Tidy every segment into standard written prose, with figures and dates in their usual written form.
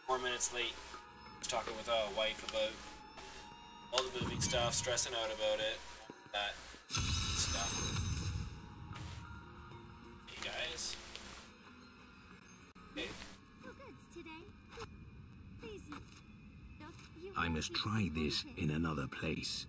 4 minutes late. I was talking with a wife about all the moving stuff, stressing out about it, that stuff. Hey guys. Hey. I must try this in another place.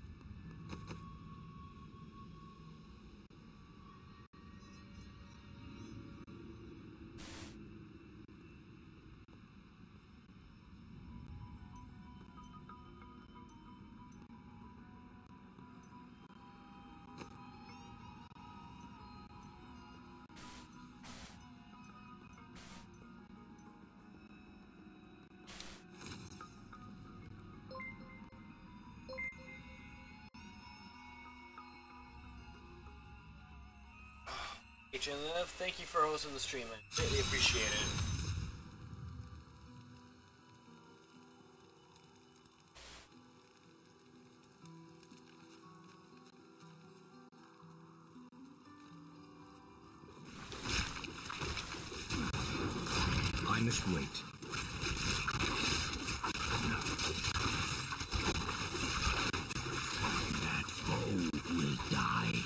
Agent Liv, thank you for hosting the stream. I greatly appreciate it. I must wait. That foe will die.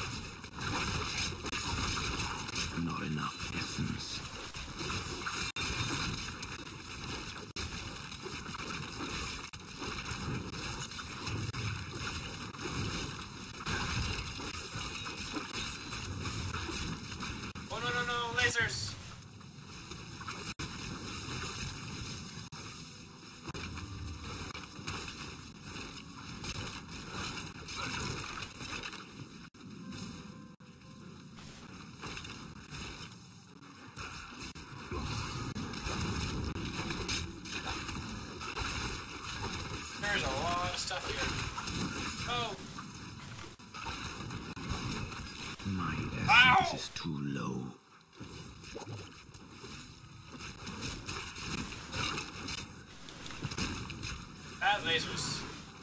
Not enough essence. Oh no, lasers! There's a lot of stuff here. Oh! My Ow! essence is too low. Bad lasers.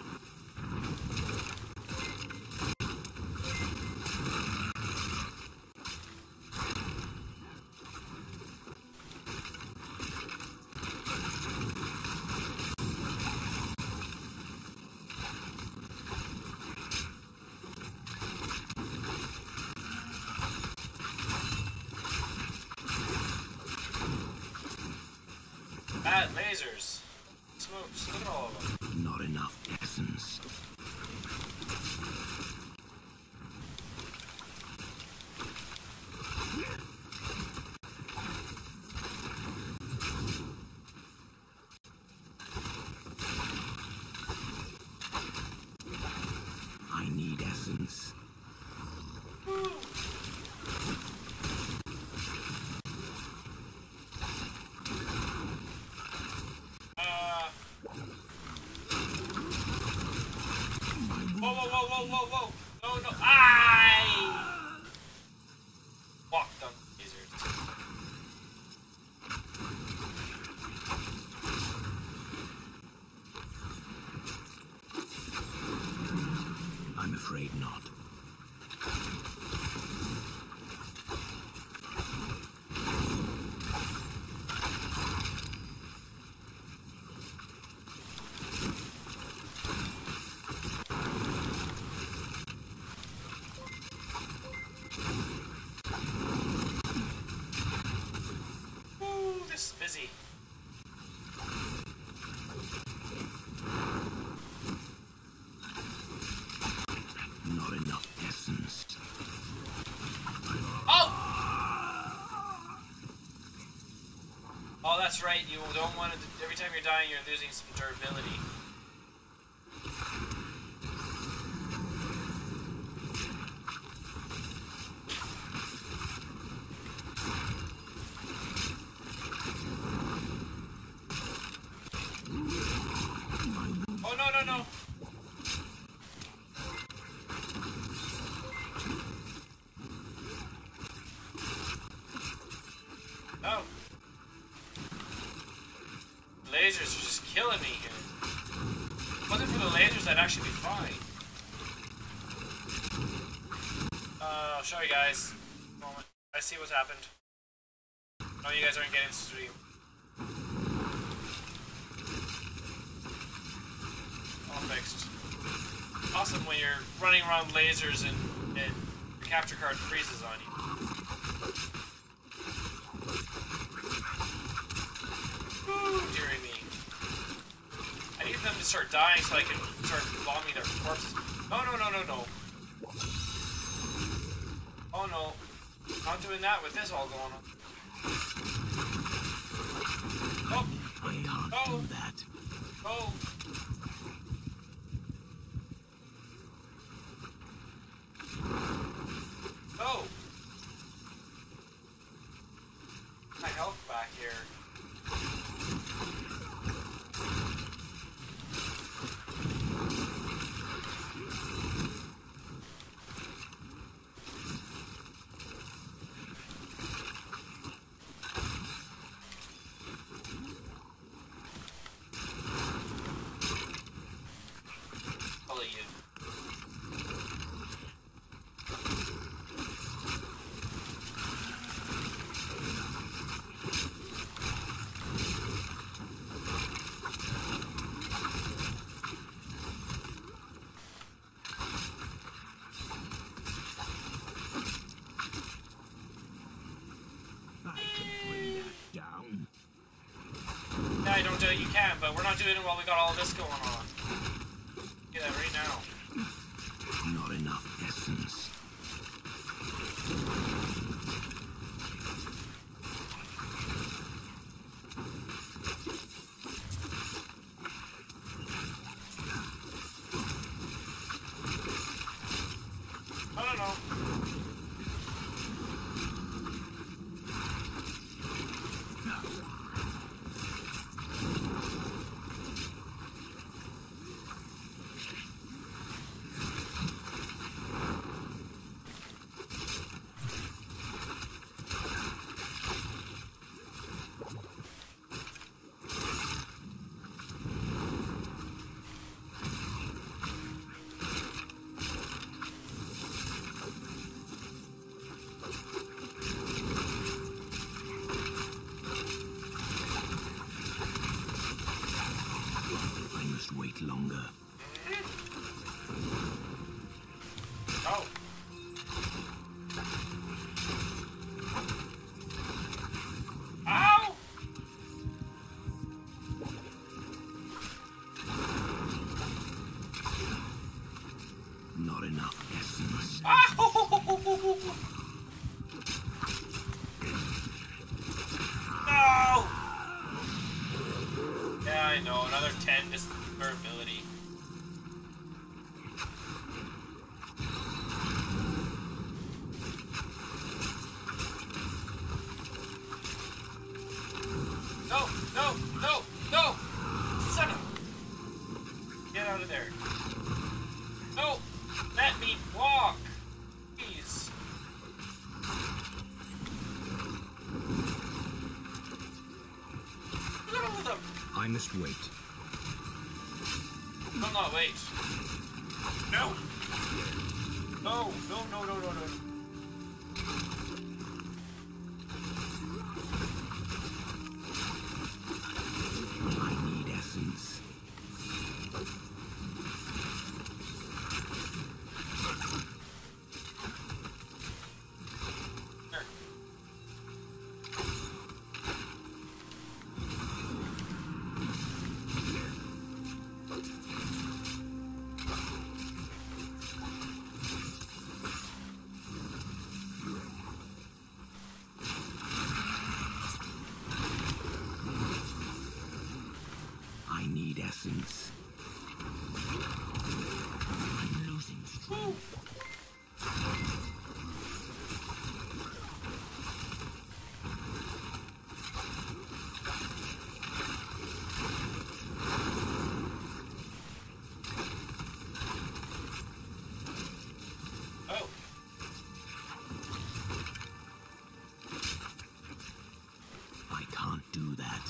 Bad lasers. Smokes. Look at all of them. Not enough essence. I need essence. Whoa. No. I walked on lasers. I'm afraid not. Ooh, this is busy. Not enough essence. Oh, that's right. You don't want to. Every time you're dying, you're losing some durability. Oh no. No. Lasers are just killing me here. If it wasn't for the lasers, I'd actually be fine. I'll show you guys. Moment. I see what's happened. No, you guys aren't getting to stream. awesome when you're running around lasers and the capture card freezes on you. Ooh, dearie me. I need them to start dying so I can start bombing their corpses. No, no, no, no, no. Oh no. Not doing that with this all going on. Oh! I can't do that. Oh! Oh! My health back here. I'll let you. I can bring that down. Yeah, I don't doubt you can, but we're not doing it while we got all this going on. Do that right now. Not enough essence. I don't know. I must wait longer. Oh. Ow! Not enough essence. Ow! No! Yeah, I know. Another 10 is durability. No! No! No! No! Son of... Get out of there. No! Let me walk! Please. Look at all of them! I must wait. No, not wait. No! No! No, no, no, no, no. I need essence. Here. I need essence. I'm losing strength. Oh. I can't do that.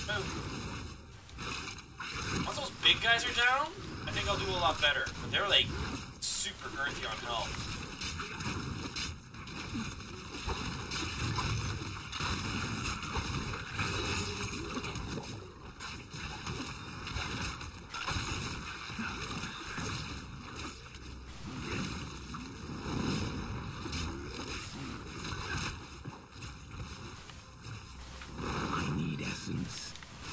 Once those big guys are down, I think I'll do a lot better. But they're like super girthy on health. I need essence.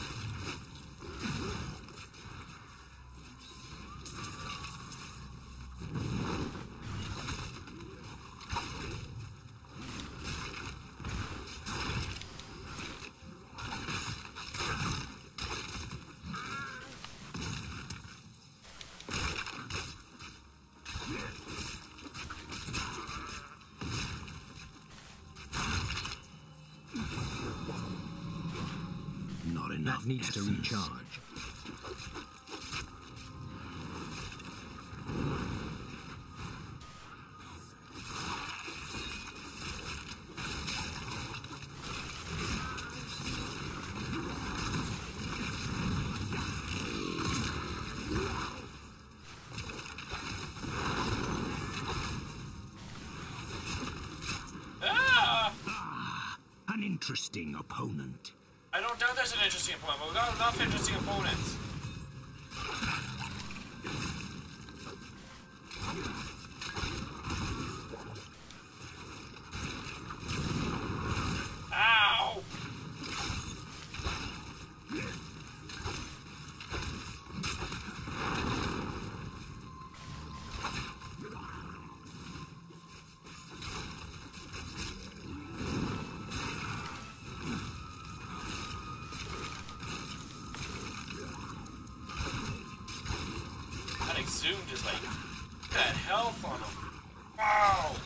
Not enough That needs to essence. recharge. An interesting opponent. I don't doubt there's an interesting opponent, but we've got enough interesting opponents. Ow! That exhumed is like, look at that health on him. Wow!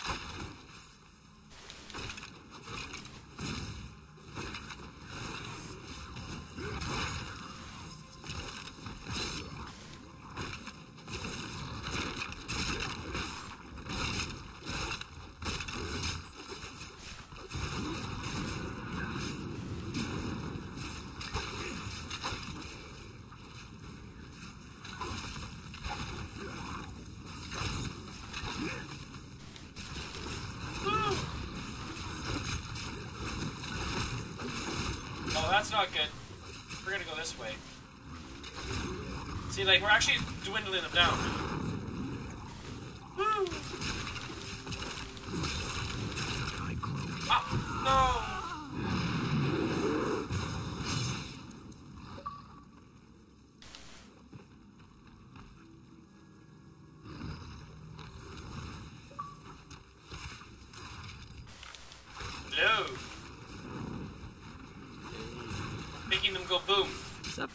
Oh, that's not good. We're gonna go this way. See, like, we're actually dwindling them down. Woo! I grow. Ah, no! Hello! Making them go boom. What's up?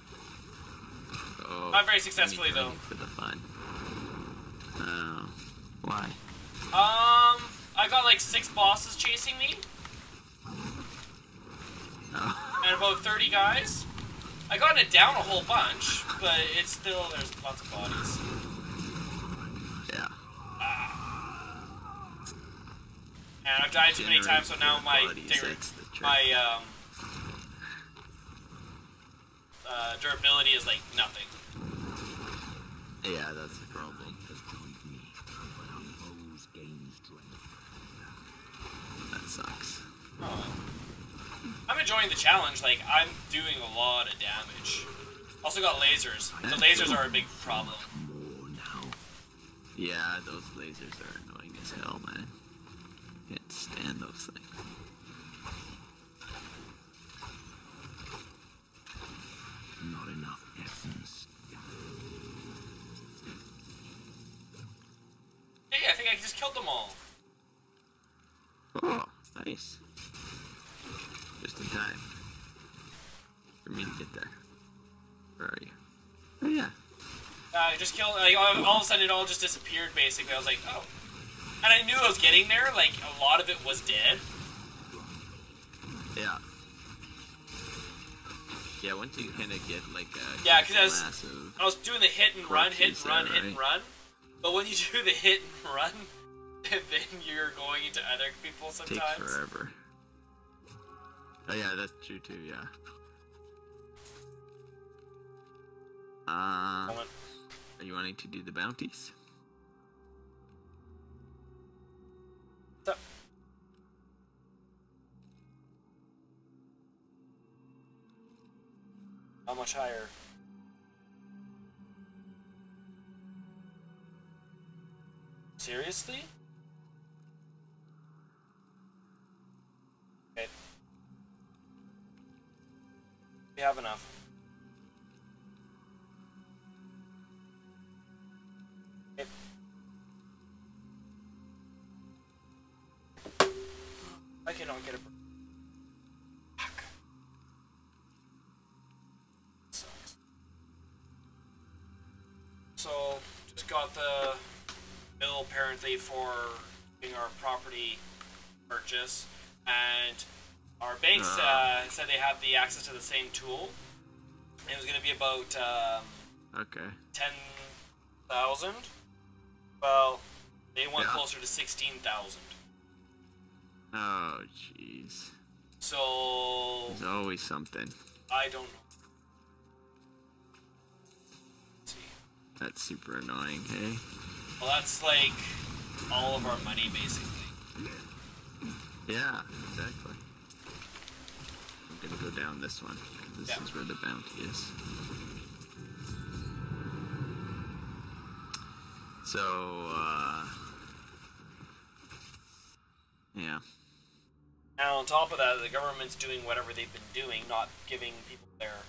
Oh, Not very successfully, though. For the fun. Oh, why? I got like 6 bosses chasing me, Oh, and about 30 guys. I got it down a whole bunch, but it's still, there's lots of bodies. yeah. And I've died too many times, so now my Bodies, that's the trick. durability is like nothing. Yeah, that's the problem. That sucks. Oh. I'm enjoying the challenge. Like, I'm doing a lot of damage. Also got lasers. The lasers are a big problem. More now. Yeah, those lasers are annoying as hell, man. Can't stand those things. Not enough essence. Hey, I think I just killed them all. Oh, nice. Just in time. For me to get there. Where are you? Oh, yeah. I just killed, like, all of a sudden it all just disappeared, basically. I was like, oh. And I knew I was getting there, like, a lot of it was dead. Yeah. Yeah, once you kind of get, like, a Yeah, because massive... I was doing the hit and run, hit and corpses run, there, hit and right? run. But when you do the hit and run, then you're going into other people Takes sometimes. forever. Oh, yeah, that's true, too, yeah. Moment. Are you wanting to do the bounties? So, how much higher? Seriously? Okay. We have enough. Okay. I cannot get it. Fuck. Sucks. So, just got the bill apparently for doing our property purchase, and our banks said they have the access to the same tool. It was going to be about Okay. 10,000. Well, they went Yeah. closer to 16,000. Oh, jeez. So There's always something. I don't know. Let's see. That's super annoying, hey? Well, that's like all of our money basically. Yeah, exactly. I'm gonna go down this one. This Yeah. is where the bounty is. So, yeah. And on top of that, the government's doing whatever they've been doing, not giving people their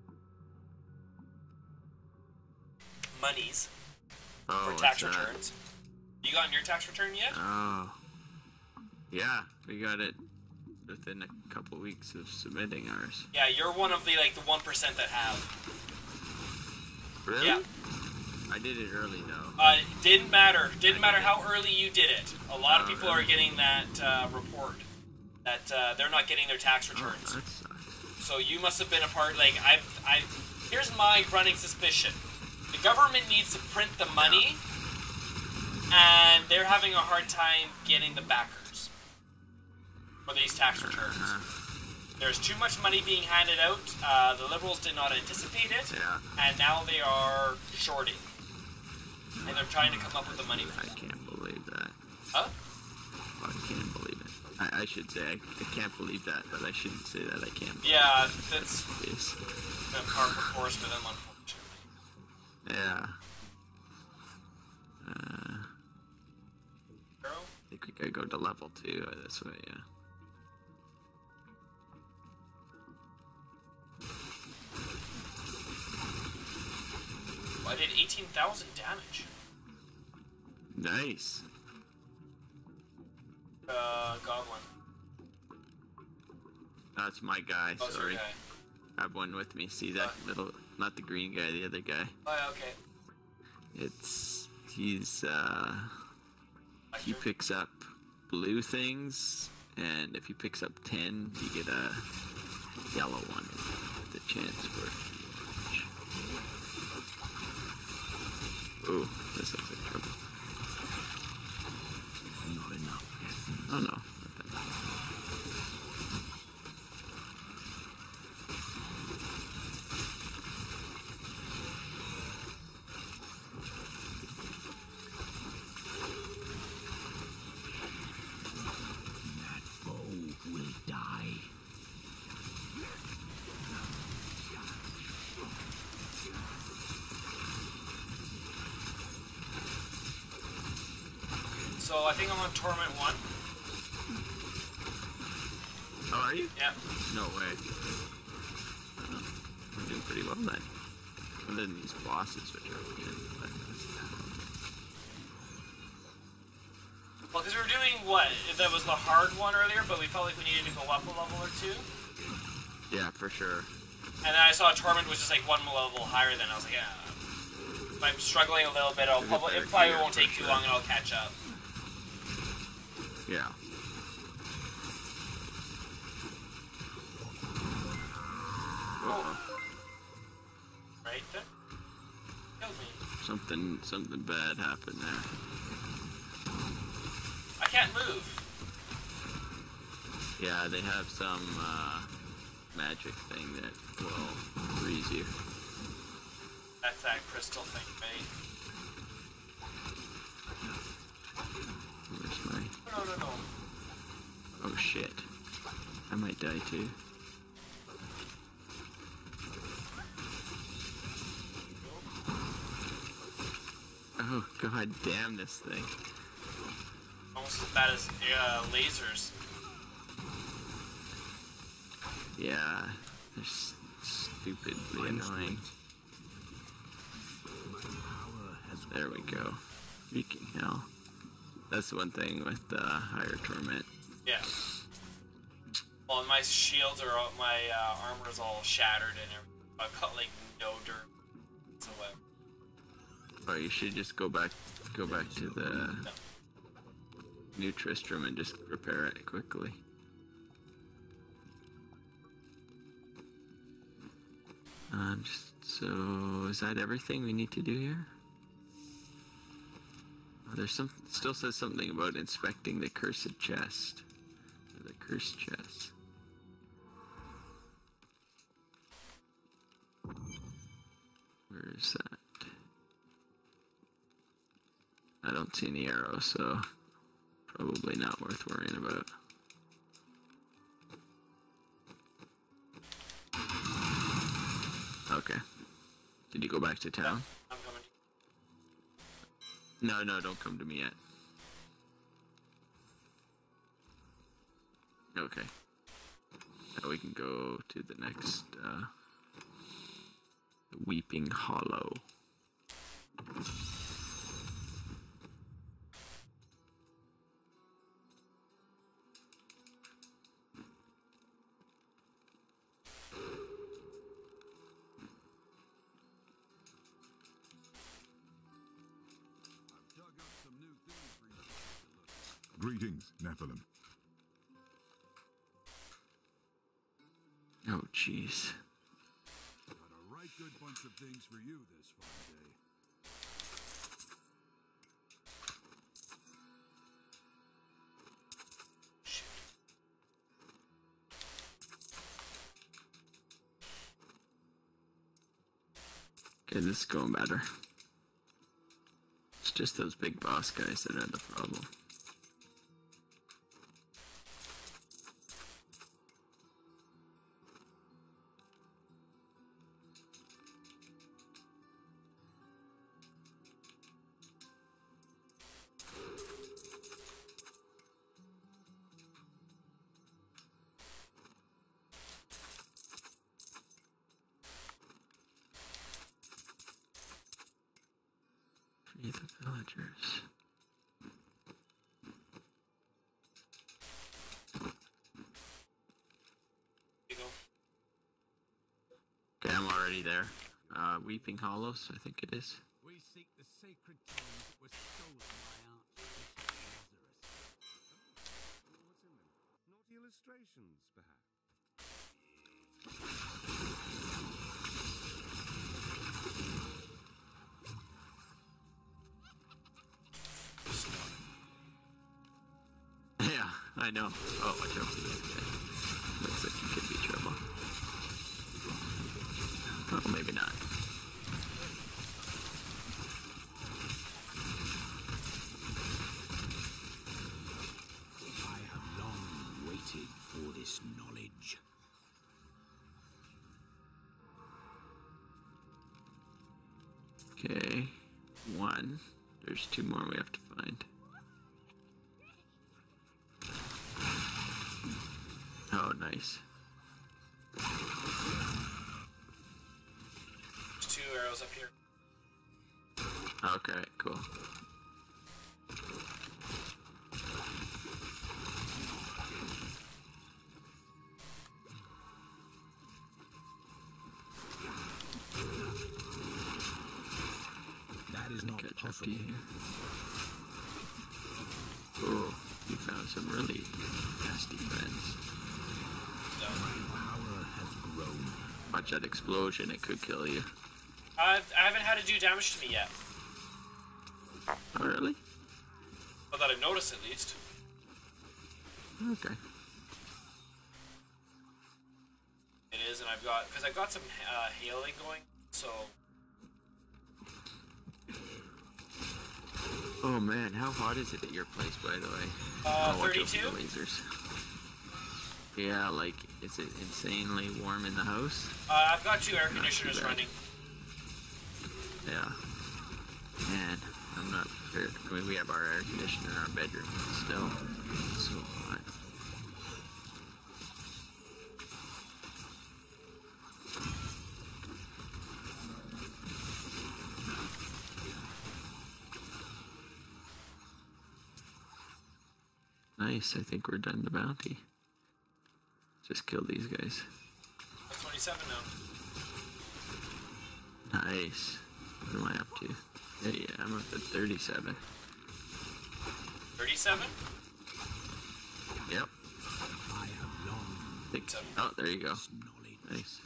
monies Oh, for tax what's that? returns. You gotten your tax return yet? Oh. Yeah, we got it within a couple weeks of submitting ours. Yeah, you're one of the 1% that have. Really? Yeah. I did it early though. It didn't matter. Didn't matter how early you did it. A lot of Oh, people really? are getting that report that they're not getting their tax Oh, returns. that sucks. So you must have been a part. Here's my running suspicion: the government needs to print the money, and they're having a hard time getting the backers for these tax returns. There's too much money being handed out. The Liberals did not anticipate it, Yeah. and now they are shorting. And they're trying to come up with the money for I that. can't believe that. Huh? I can't believe it. I should say I can't believe that, but I shouldn't say that I can't. Yeah, that's Yes. been par for course for them, unfortunately. Yeah. Girl? I think we gotta go to level 2 this way, yeah. Well, I did 18,000 damage. Nice. Goblin. That's my guy, Oh, it's your sorry. guy. I have one with me. See that little, not the green guy, the other guy. Oh, yeah, okay. He's he picks up blue things, and if he picks up 10, you get a yellow one. The chance for. Ooh, this looks like trouble. Not enough essence. Oh no. That foe will die. So I think I'm on Torment 1. Oh, are you? Yeah. No way. I'm doing pretty well then. Other than these bosses, which are good. But Well, because we were doing what? That was the hard one earlier, but we felt like we needed to go up a level or two. yeah, for sure. And then I saw Torment was just like one level higher than. I was like, yeah. If I'm struggling a little bit, it probably won't take too long and I'll catch up. Yeah. Oh. Right there? Killed me. Something bad happened there. I can't move. Yeah, they have some magic thing that will freeze you. That's that crystal thing, right? Where's my... No. Oh shit. I might die too. Oh god damn this thing. Almost as bad as lasers. Yeah, they're stupidly annoying. There we go. Freaking hell. That's one thing with the higher torment. Yeah. Well, my shields are all, my armor's all shattered and everything. I've got like no dirt whatsoever. Oh, you should just go back to the New Tristram and just repair it quickly. So is that everything we need to do here? Oh, there's still says something about inspecting the cursed chest. Or the cursed chest. Where is that? I don't see any arrows, so probably not worth worrying about. Okay. Did you go back to town? I'm coming. No, don't come to me yet. Okay. Now we can go to the next, Weeping Hollow. Greetings, Nephilim. Oh, jeez. Got a right good bunch of things for you this fine day. Okay, this is going better. It's just those big boss guys that are the problem. Free the villagers. You go. Okay, I'm already there. Weeping Hollows, I think it is. We seek the sacred tomes that were stolen by Archbishop Lazarus. What's in them? Naughty illustrations, perhaps? Yeah, I know. Oh, watch out for this guy. Looks like he could be trouble. Oh, maybe not. I have long waited for this knowledge. Okay, one. There's two more we have to find. Oh, nice. There's 2 arrows up here. Okay, cool. That is not Catch up to possible. you here. Oh, you found some really nasty friends. So, Power has grown. Watch that explosion, it could kill you. I haven't had it do damage to me yet. Oh, really? Not that I've noticed, at least. Okay. It is, and I've got, because I've got some hailing going, so Oh man, how hot is it at your place, by the way? Watch out 32? for the lasers. Yeah, like, is it insanely warm in the house? I've got 2 air Not conditioners too bad. running. Yeah. Man, I'm not sure. I mean, we have our air conditioner in our bedroom still. It's so hot. Nice, I think we're done the bounty. Just kill these guys. I'm 27 now. Nice. What am I up to? Yeah, I'm up to 37. 37? Yep. I have long Think, oh, there you go. knowledge. Nice.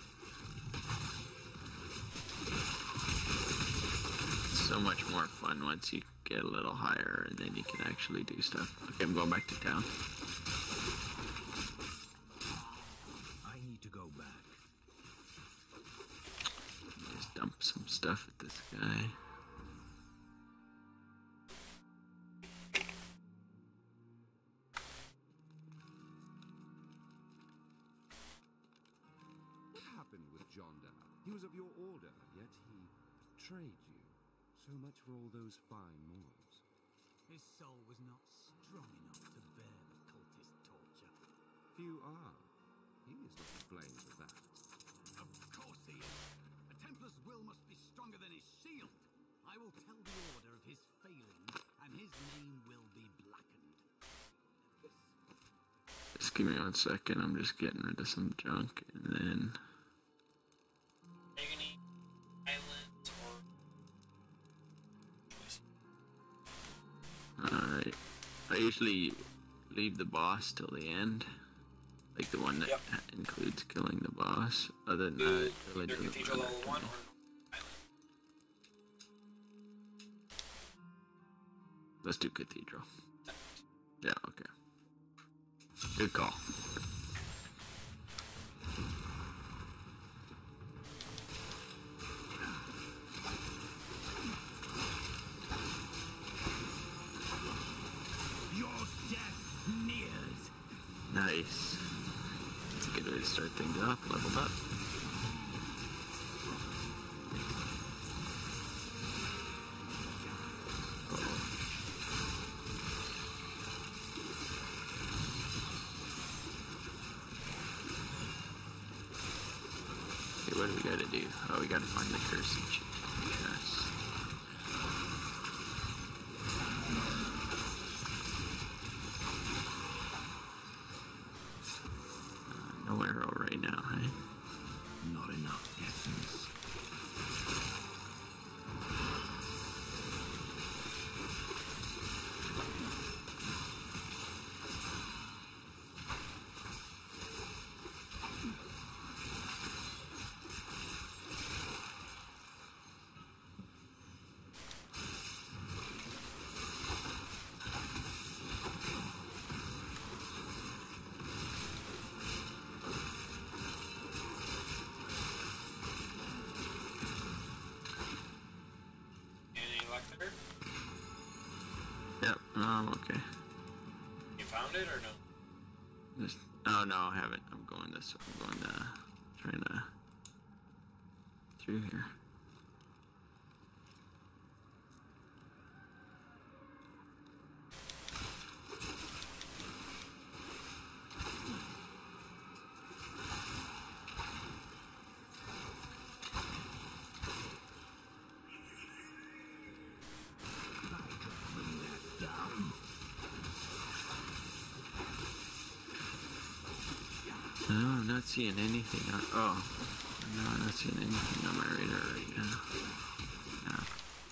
So much more fun once you get a little higher and then you can actually do stuff. Okay, I'm going back to town. I need to go back. Just dump some stuff at this guy. What happened with Jonda? He was of your order, yet he betrayed you. So much for all those fine morals. His soul was not strong enough to bear the cultist torture. Few are. He is not to blame for that. Of course he is. A Templar's will must be stronger than his shield. I will tell the Order of his failings, and his name will be blackened. Just give me 1 second. I'm just getting rid of some junk and then... Agony, Island, or... Alright. I usually leave the boss till the end. Like the one that Yep. includes killing the boss. Other than Do that, it really either doesn't Cathedral matter level to 1 me. or Island. Let's do Cathedral. Yeah, okay. Good call. Your death nears. Nice. That's a good way to start things off. Leveled up. Okay, what do we gotta do? Oh, we gotta find the cursed chest. No arrow right now, hey? Not enough essence. Any luck there? Yep, okay. You found it or no? Just, oh no, I haven't. I'm going this way. I'm going trying to through here. No, I'm not seeing anything on, oh. No, I'm not seeing anything on my radar right now. No.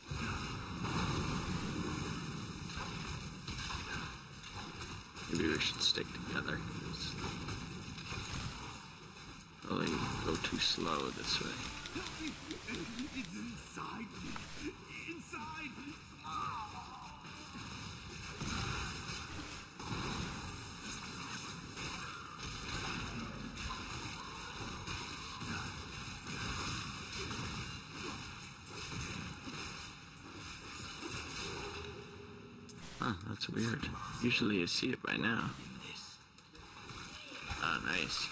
Maybe we should stick together. Probably go too slow this way. It's inside me. Inside. Huh, that's weird. Usually you see it by now. Ah, nice.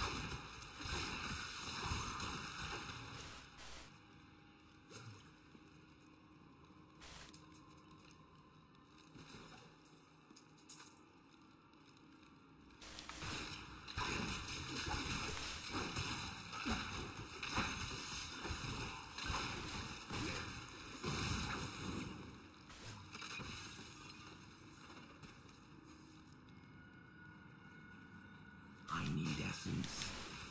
I need essence.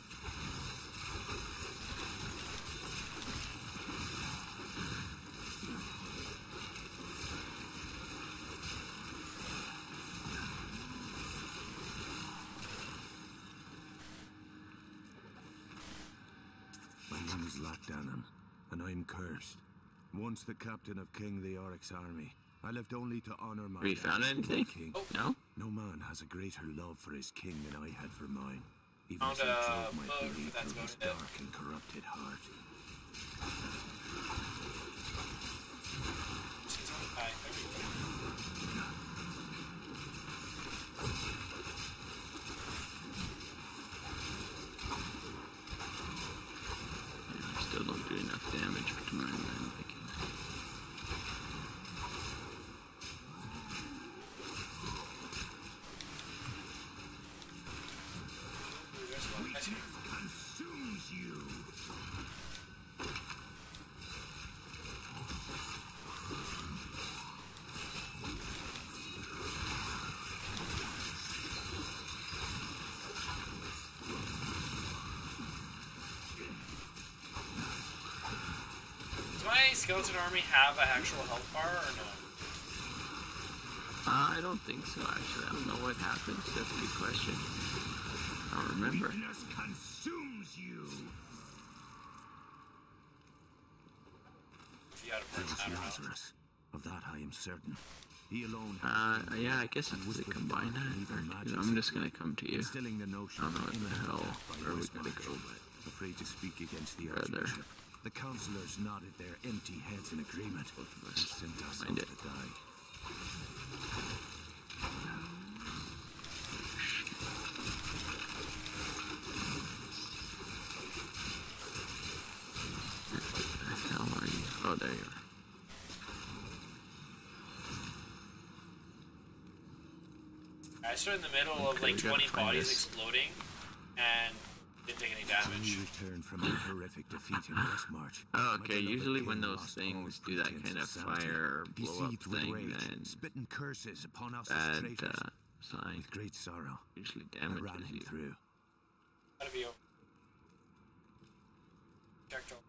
My name is Lockdown, and I'm cursed. Once the captain of King Leoric's army, I lived only to honor my Have you found dad, anything? King. No? No man has a greater love for his king than I had for mine. Even Found as he a drove my book, blade that's through his about it. dark and corrupted heart. She's only 5. There we go. I still don't do enough damage for tomorrow night. Ooh, there's one. I see. Consumes you. Does my skeleton army have an actual health bar or no? I don't think so, actually. I don't know what happens. That's a good question. I don't remember. Weakness consumes you. If you had a It was person, I don't know. Lazarus. Of that I am certain. He alone Yeah, I guess it's to combine that. I'm just gonna come to you. instilling the notion I don't know of what the imminent hell death by where we his gotta march. go. Afraid to speak against the Rather. archbishop. The councillors nodded their empty heads in agreement. Both of And us sent us find off it. to die. Where the hell are you? Oh, there you are. I stood in the middle of Okay, like we gotta 20 find bodies this. exploding and didn't take any We damage. returned from a horrific defeat in Westmarch. Oh, My okay, beloved usually king when those lost things all do that pretense kind of sanity. fire or He blow up seethed with thing, rage, then spitting curses upon us as that traitors. sign With great sorrow, usually I ran damages him you. through. Gotta be over. Checked all.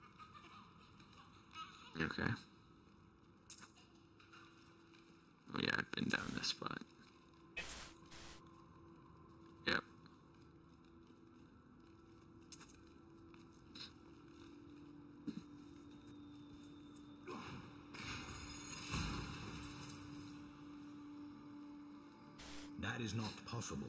Okay. Oh yeah, I've been down this spot. Yep. That is not possible.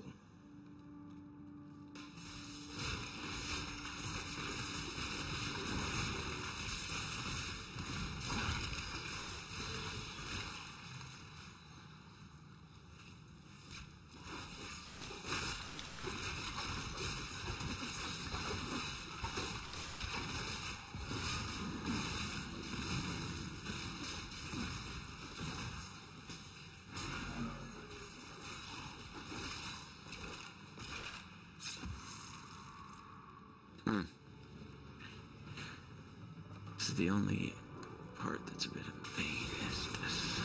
This is the only part that's a bit of a pain, is this.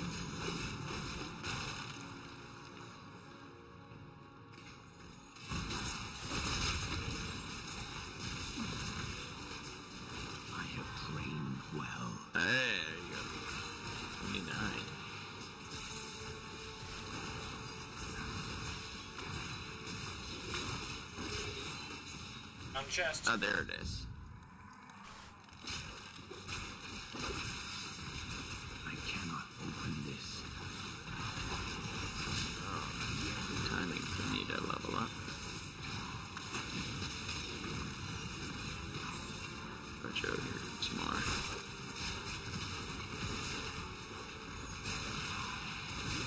I have trained well. There you go. 29. On chest. Oh, there it is. I cannot open this. Good timing for me to level up. Put you out here some more.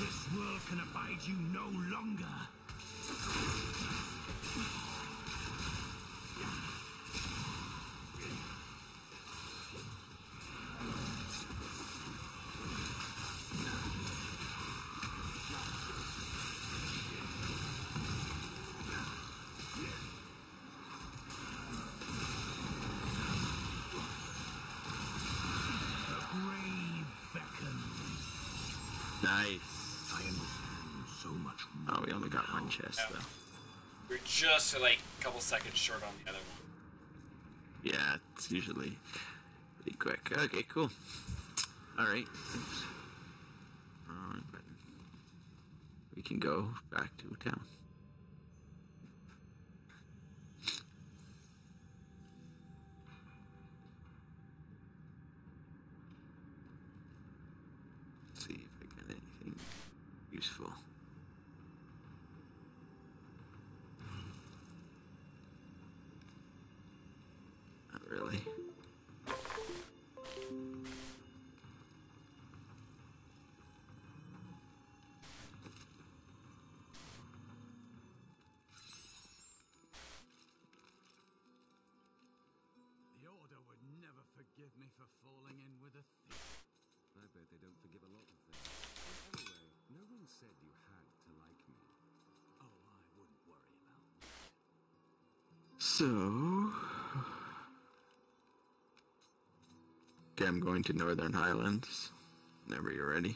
can abide you no longer. Nice. I understand so much more. Oh, we only got one chest Yeah. though. We're just like a couple seconds short on the other one. Yeah, it's usually pretty quick. Okay, cool. Alright. Wrong button. We can go back to town. Let's see if I got anything useful. Not really. The Order would never forgive me for falling in with a thief. I bet they don't forgive a lot of things. Anyway, no one said you had to like me. Oh, I wouldn't worry about that. So, okay, I'm going to Northern Highlands. Whenever you're ready.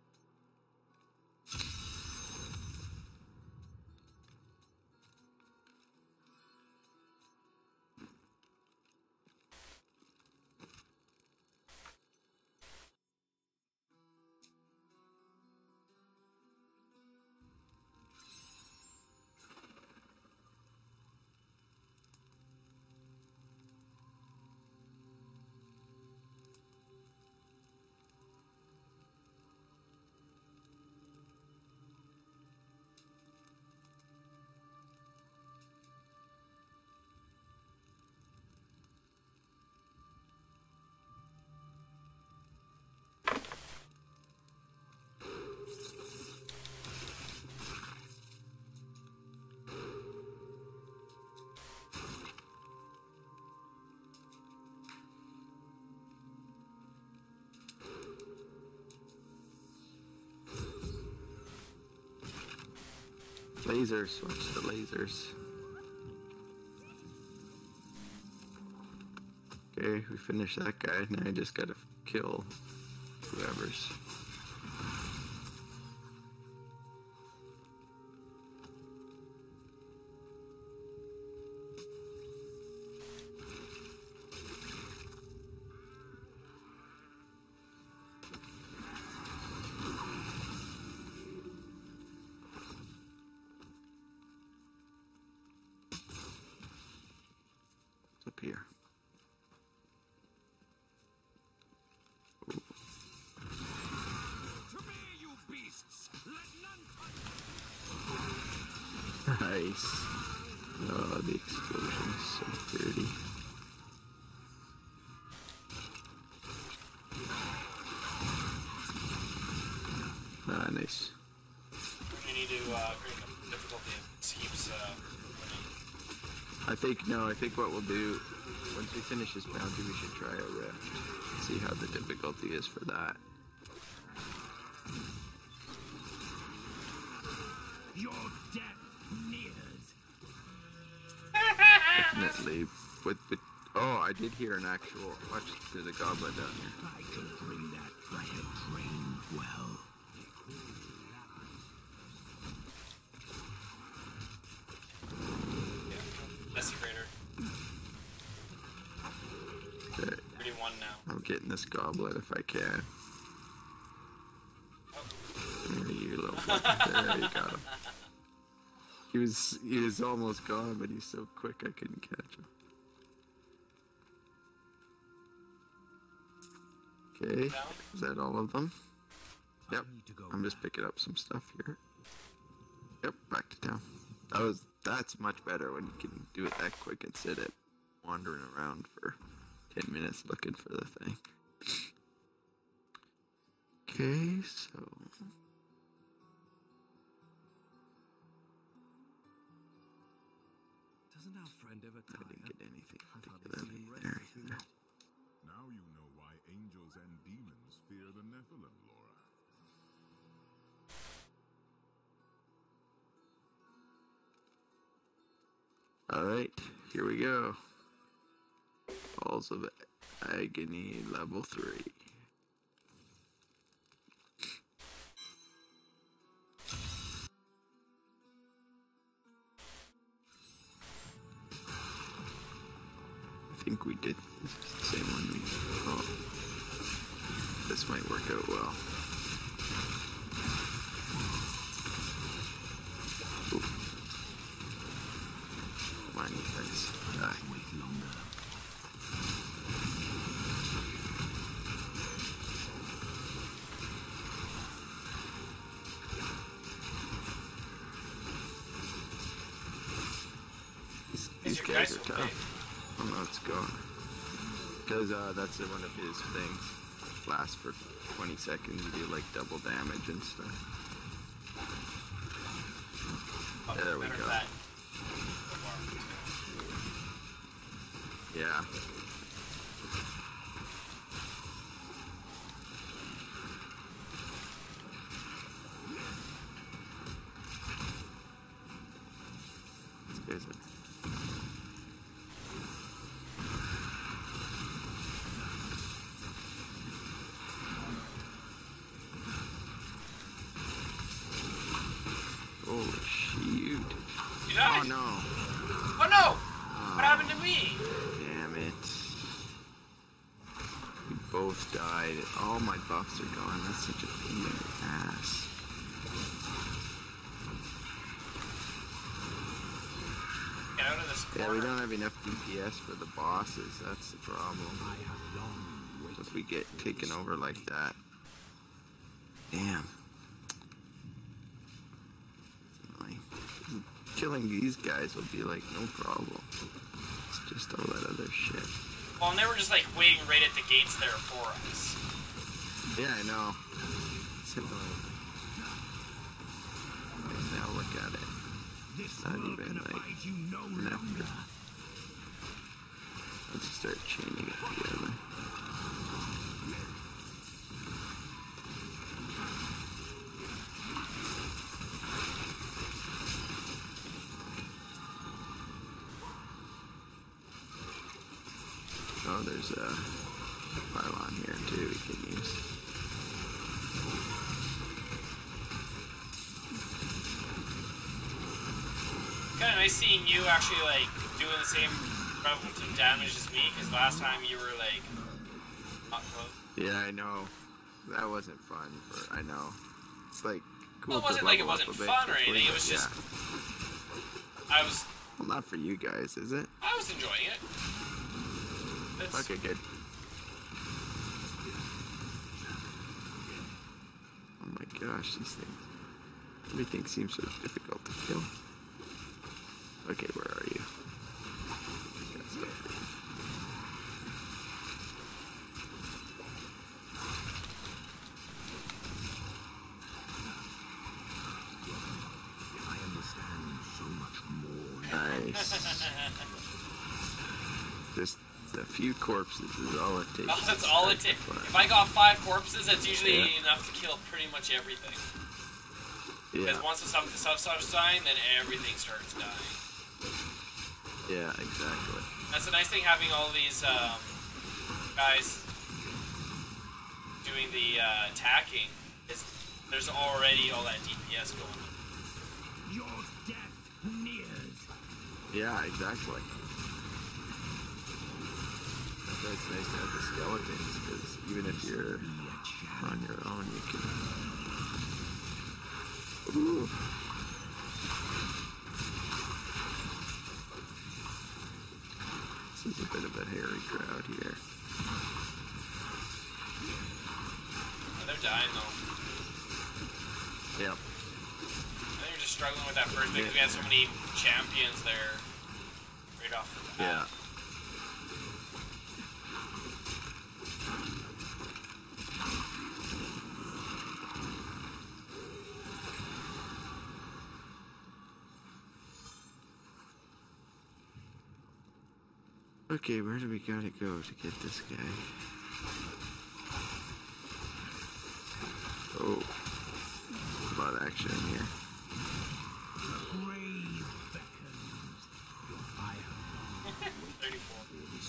Lasers, watch the lasers. Okay, we finished that guy. Now I just gotta kill whoever's. It's up here. To me, you beasts! Let none Nice. Oh, the explosion's so dirty. Ah, nice. We need to crank up the difficulty. It keeps I think what we'll do, once we finish this bounty, we should try a rift. See how the difficulty is for that. Your death nears. Definitely. Oh, I did hear an actual. Watch, there's a goblet down here. I can bring that. I have trained well. Desecrator. Okay, 31 now. I'm getting this goblet if I can. There you little fucker. There you got him. He was almost gone, but he's so quick I couldn't catch him. Okay, is that all of them? Yep. I need to go I'm just picking up some stuff here. Yep, back to town. That's much better when you can do it that quick instead of wandering around for 10 minutes looking for the thing. Okay, so our friend ever I didn't tire? get anything I've hardly seen him particularly rest there since we either. met. Now you know why angels and demons fear the Nephilim, Laura. Alright, here we go. Balls of Agony level 3. I think we did the same one. Oh, this might work out well. Ooh. Come on, you guys. Die. Wait longer. These your guys dice are okay? tough. Oh no, it's gone. Because that's one of his things. Lasts for 20 seconds. You do like double damage and stuff. Oh, There we better go. that. Yeah. These guys are... Oh, shoot. You died? Oh, no. Oh no! What happened to me? Damn it. We both died. All my buffs are gone. That's such a pain in the ass. Get out of this Yeah, corner. we don't have enough DPS for the bosses. That's the problem. I have long waited. If we get taken over like that. Damn. It's annoying. Killing these guys will be like no problem. It's just all that other shit. Well, and they were just like waiting right at the gates there for us. Yeah, I know. It's annoying. Now look at it. This Not world even, can like, abide you no nothing. longer. Let's start chaining it together. Oh, there's a pylon here too we can use. Kind of nice seeing you actually like doing the same relative damage as me, because last time you were like not close. Yeah, I know. That wasn't fun. I know. It's like cool. Well, it wasn't to like it level up wasn't a bit fun or quickly, anything, it but was yeah. just- I was Well, not for you guys, is it? enjoying it. That's, Okay, good. Oh my gosh, these things. Everything seems so difficult to kill. Okay, where are you? Got stuff here. I understand so much more. Nice. Just a few corpses is all it takes. oh, that's all it takes. But, If I got 5 corpses, that's usually Yeah. enough to kill pretty much everything. yeah, Because once the stuff starts dying, then everything starts dying. yeah, exactly. That's the nice thing having all these guys doing the attacking, is there's already all that DPS going on. Your death nears. Yeah, exactly. That's why it's nice to have the skeletons, because even if you're Be a champ. on your own, you can. Ooh. This is a bit of a hairy crowd here. Oh, they're dying though. Yep. I think we're just struggling with that first bit because we had so many champions there right off the bat. Yeah. Okay, where do we gotta go to get this guy? Oh, a lot of action in here. Grave beckons. Your fire 34.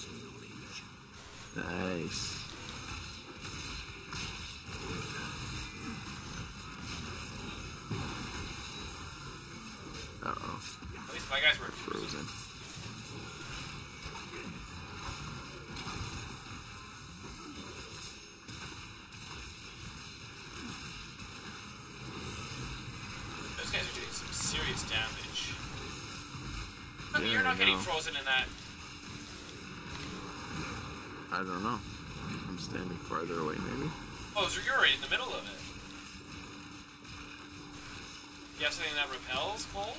Nice. Uh-oh, At least my guys were frozen. Those guys are doing some serious damage. Yeah, You're not I getting know. frozen in that. I don't know. I'm standing farther away, maybe. Oh, so you're right in the middle of it. You have something that repels cold?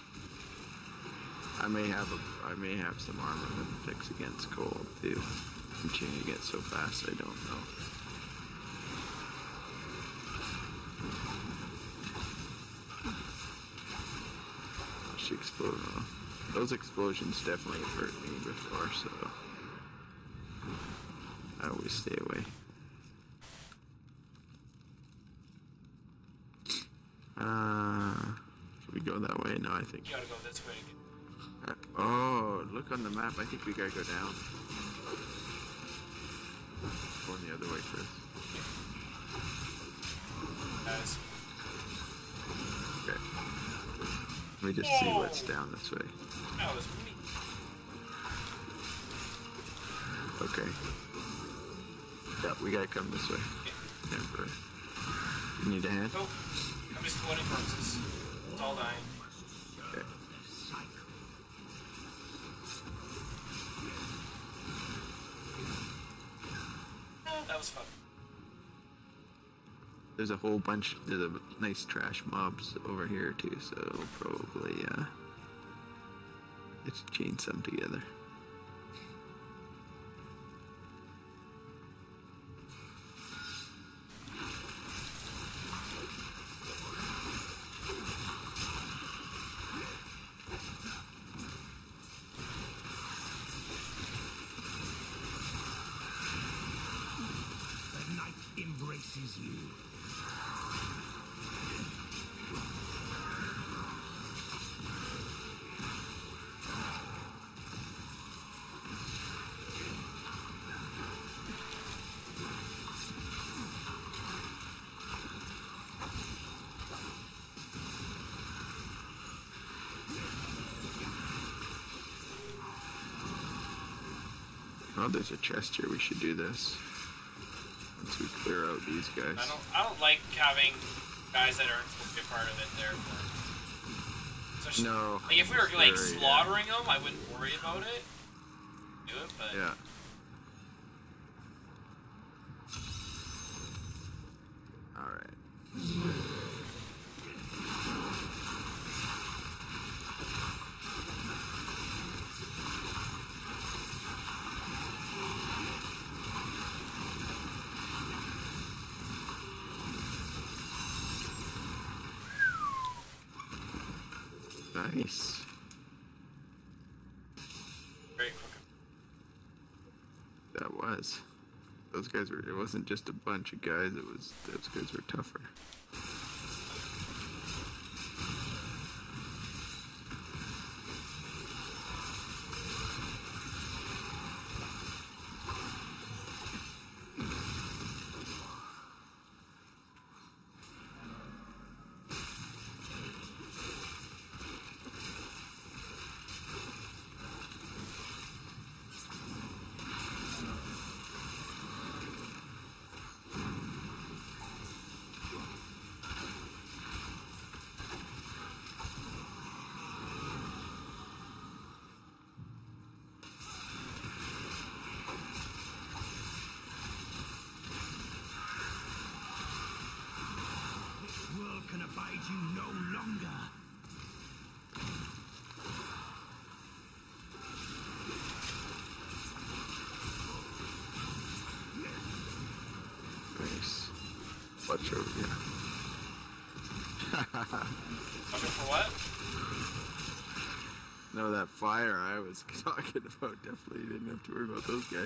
I may have some armor that protects against cold too. I'm changing it so fast I don't know. She exploded. Those explosions definitely have hurt me before, so I always stay away. Should we go that way? No, I think. You gotta go this way. Oh, look on the map. I think we gotta go down. Going the other way first. Guys. Okay. Let me just see what's down this way. That was me. Okay. Yeah, we gotta come this way. Emperor. You need a hand? Nope. I'm just floating corpses. It's all dying. Okay. That was fun. There's a whole bunch. There's a nice trash mobs over here too, so we'll probably let's chain some together. The night embraces you. Oh, there's a chest here. We should do this once we clear out these guys. I don't like having guys that aren't supposed to be a part of it there. But especially, No, like if we were like very, slaughtering them, I wouldn't worry about it. Do it, but Yeah. All right. Nice. very quick. That was. Those guys were. It wasn't just a bunch of guys. It was. Those guys were tougher. This world can abide you no longer. Nice. Watch over. Yeah. Watch out for what? No, that fire I was talking about, definitely didn't have to worry about those guys.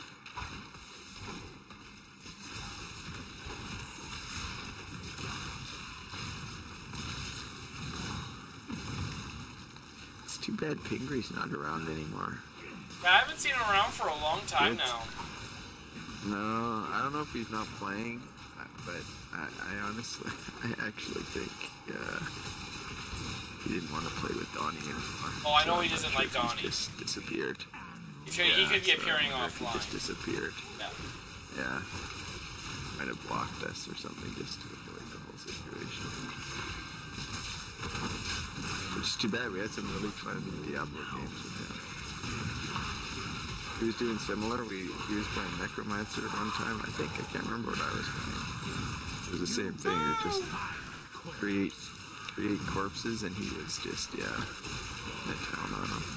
It's too bad Pingree's not around anymore. I haven't seen him around for a long time Good. now. No, I don't know if he's not playing, but I honestly, I actually think he didn't want to play with Donnie anymore. Oh, I know So he I'm doesn't not like sure if Donnie. he's just disappeared. He could be so appearing I wonder if he offline. just disappeared. Yeah. Yeah. Might have blocked us or something just to avoid the whole situation. Which is too bad. We had some really fun Diablo games with him. He was doing similar. He was playing Necromancer at one time, I think. I can't remember what I was playing. It was the same thing. It was just create corpses, and he was just, yeah, net town on them.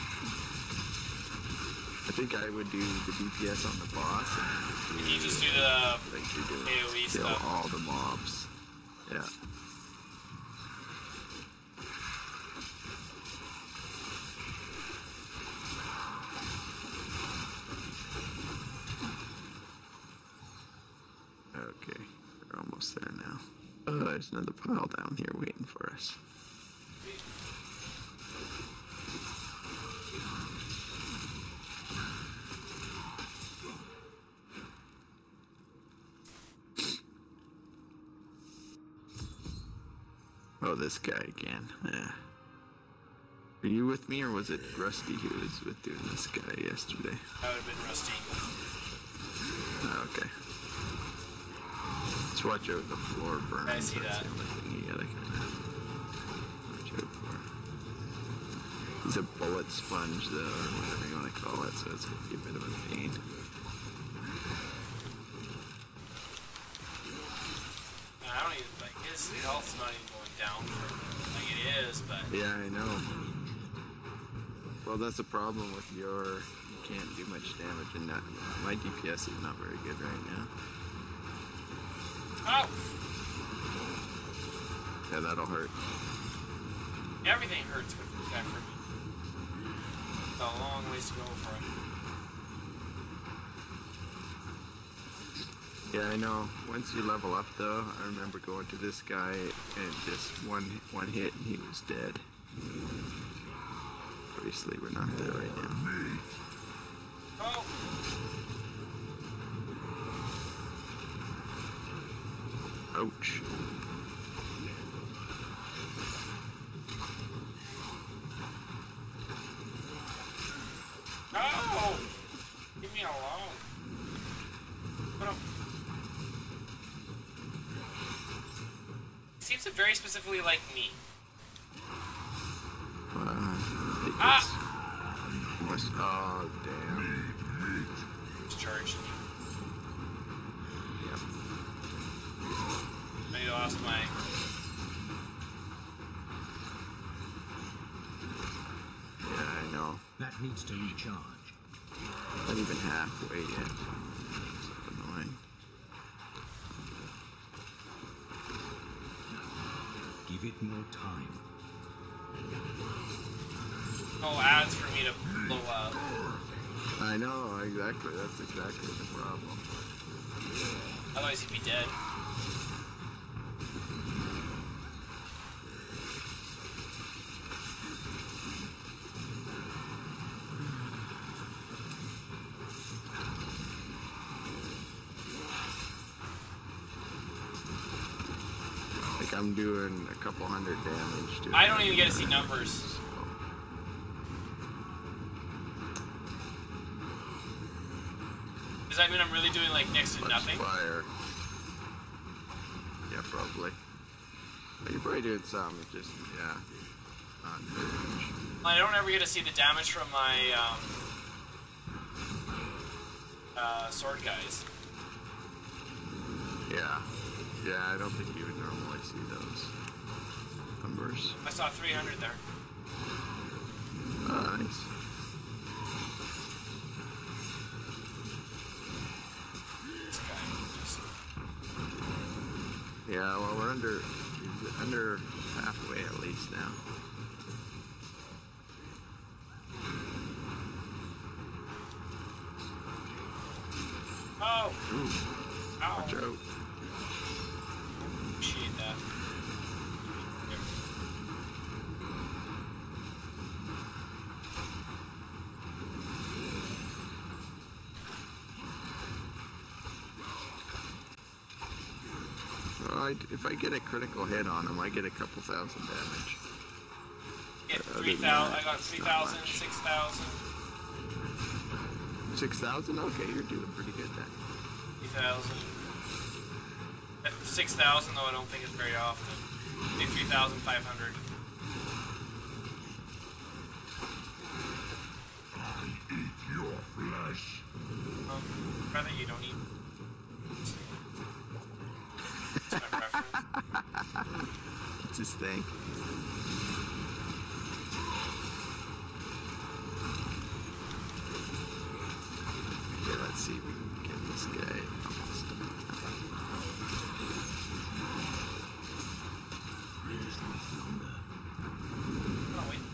I think I would do the DPS on the boss, and You just do the like you're doing AoE kill stuff. all the mobs. Yeah. Okay, we're almost there now. Oh, there's another pile down here waiting for us. Oh, this guy again. Yeah. Are you with me, or was it Rusty who was with doing this guy yesterday? That would have been Rusty. Oh, okay. Just watch out the floor burn. I see That's that. the only thing you gotta watch out for. He's a bullet sponge, though, or whatever you want to call it, so it's gonna be a bit of a pain. I don't even like his health's not even going down for like it is, but Yeah, I know. Well, that's the problem with your... You can't do much damage, and not, my DPS is not very good right now. oh, Yeah, that'll hurt. everything hurts with that for me. It's a long ways to go for it. Yeah, I know. Once you level up, though, I remember going to this guy and just one hit and he was dead. Obviously, we're not there right now. Oh, Ouch. oh, leave me alone. But he seems to very specifically like me. I think it's... Oh, damn. It's charged. Yep. I lost my. Yeah, I know. That needs to recharge. Not even halfway yet. It's so annoying. Give it more time. No ads for me to blow up. I know, exactly. That's exactly the problem. Otherwise, he'd be dead. Like, I'm doing a couple hundred damage to I don't even get to see numbers. Does that mean I'm really doing like next to Much nothing? fire. Yeah, probably. But you're probably doing some, it's just, yeah. Not very much. I don't ever get to see the damage from my sword guys. Yeah. Yeah, I don't think you would normally see those numbers. I saw 300 there. Nice. This guy just... Yeah, well, we're under halfway at least now. Ow. Watch out. Appreciate that. Well, if I get a critical hit on him, I get a couple thousand damage. Get Other than 3,000. that, I got it's 3,000, not much. 6,000. 6,000? Okay, you're doing pretty good then. 3,000. 6,000 though I don't think it's very often. Maybe 3,500. Your flesh. Rather you don't eat. That's my preference. What's his thing? Okay, let's see if we can get this guy almost done. Oh wait.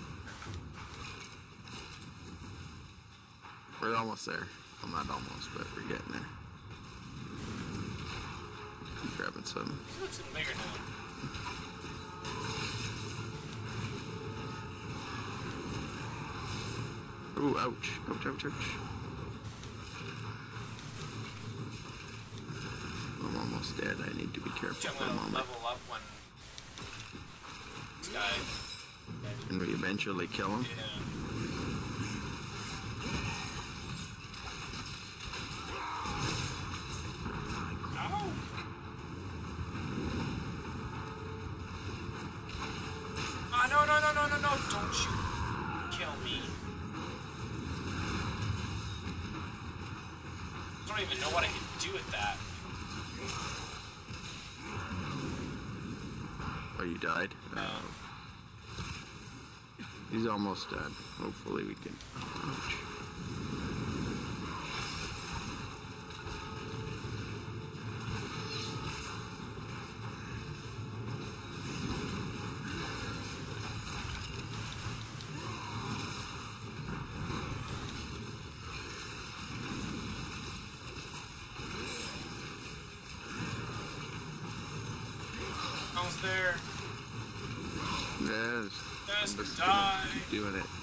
We're almost there. Well, not almost, but we're getting there. Grabbing some. He looks even bigger now. Ooh, ouch. Ouch, ouch, ouch. I'm almost dead. I need to be careful I'm for a gonna moment. level up when this guy. And we eventually kill him. Yeah. Ow! Ah, no, no, no, no, no, no! Don't you kill me. I don't even know what I can do with that. Oh, you died? No. He's almost dead. Hopefully we can... Ouch. Almost there. Yes. Just I'm just die. doing it.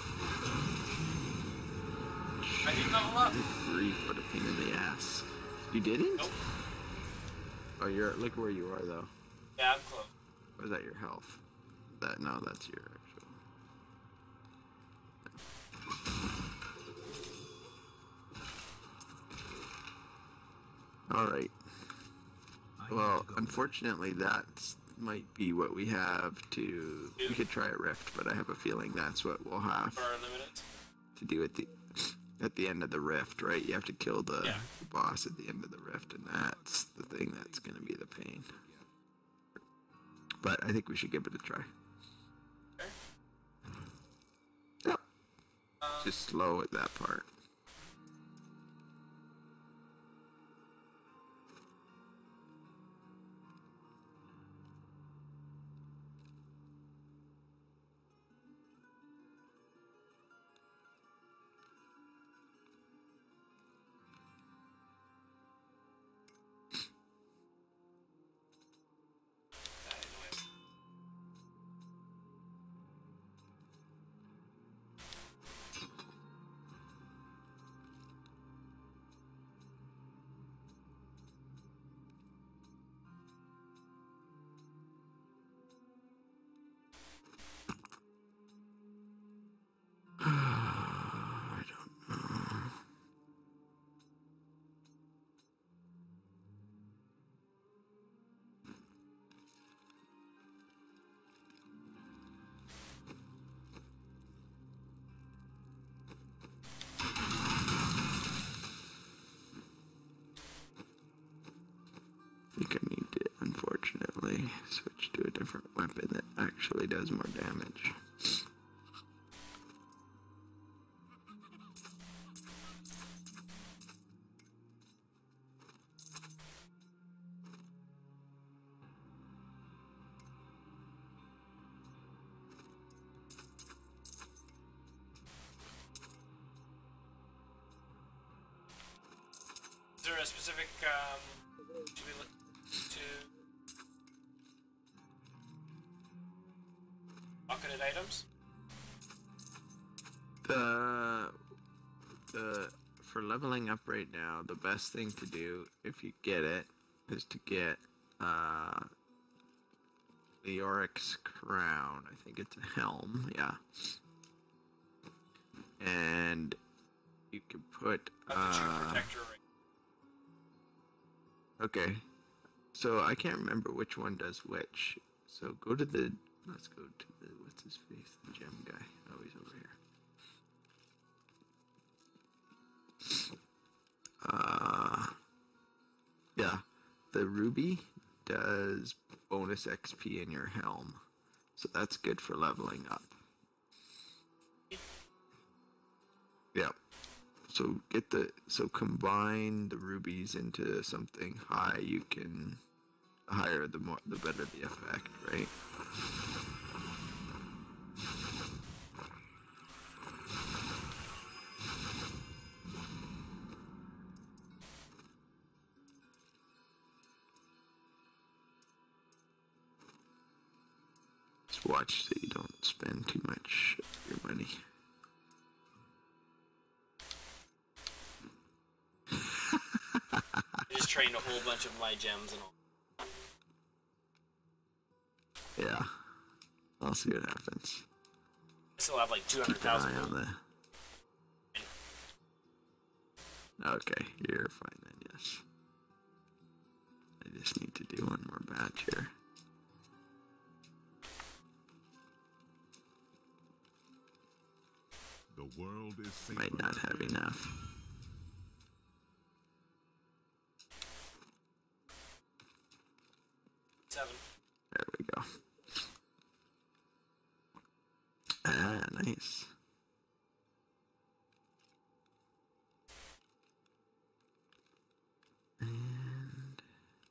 I didn't level up. Grief, but a pain in the ass. You didn't? Nope. Oh, you're... Look where you are, though. Yeah, I'm close. Or is that your health? No, that's your actual... Alright. Well, unfortunately, that might be what we have to... We could try a rift, but I have a feeling that's what we'll have For our limited. to do at the end of the rift, right? You have to kill the, Yeah. the boss at the end of the rift, and that's the thing that's going to be the pain. But I think we should give it a try. Okay. Yep. Just slow at that part. I don't know. I think I need to, unfortunately, switch to a different weapon that actually does more damage. Is there a specific should we look to pocketed items? The for leveling up right now, the best thing to do if you get it is to get the Oryx crown. I think it's a helm, yeah. And you can put The true protector ring. okay. So I can't remember which one does which. So go to the let's go to the what's his face? The gem guy. Oh, he's over here. Yeah, the ruby does bonus XP in your helm, so that's good for leveling up. Yep. So combine the rubies into something high. You can the higher the better the effect, right? Just watch so you don't spend too much of your money. I just trained a whole bunch of my gems and all. Yeah. I'll see what happens. I still have like Keep an 200,000. eye on the... Okay, you're fine then, yes. I just need to do one more batch here. The world is safer. Might not have enough. Seven. There we go. Ah, nice. And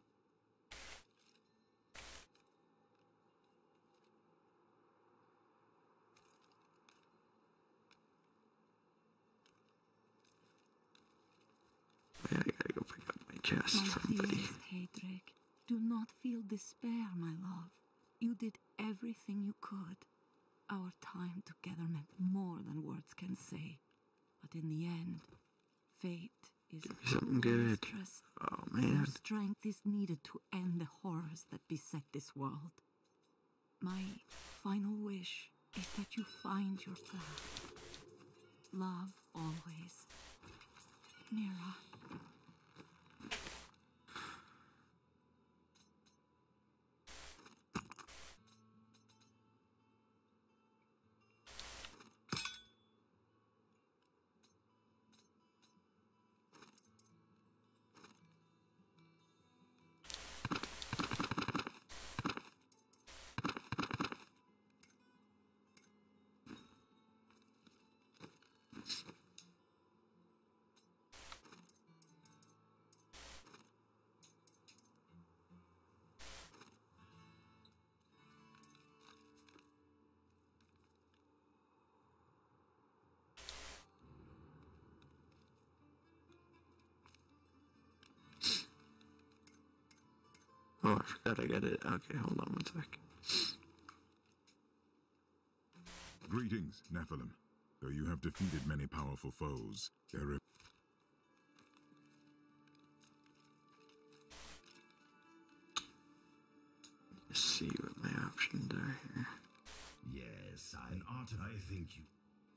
yeah, I gotta go pick up my chest My from Buddy. dearest Heydrich, do not feel despair, my love. You did everything you could. Our time together meant more than words can say. But in the end, fate is Give me something good. mistress. Oh Your man. strength is needed to end the horrors that beset this world. My final wish is that you find your path. Love always. Mira. Oh, I forgot I got it. Okay, hold on one sec. Greetings, Nephilim. Though you have defeated many powerful foes, there is... Let's see what my options are here. Yes, an art I think you.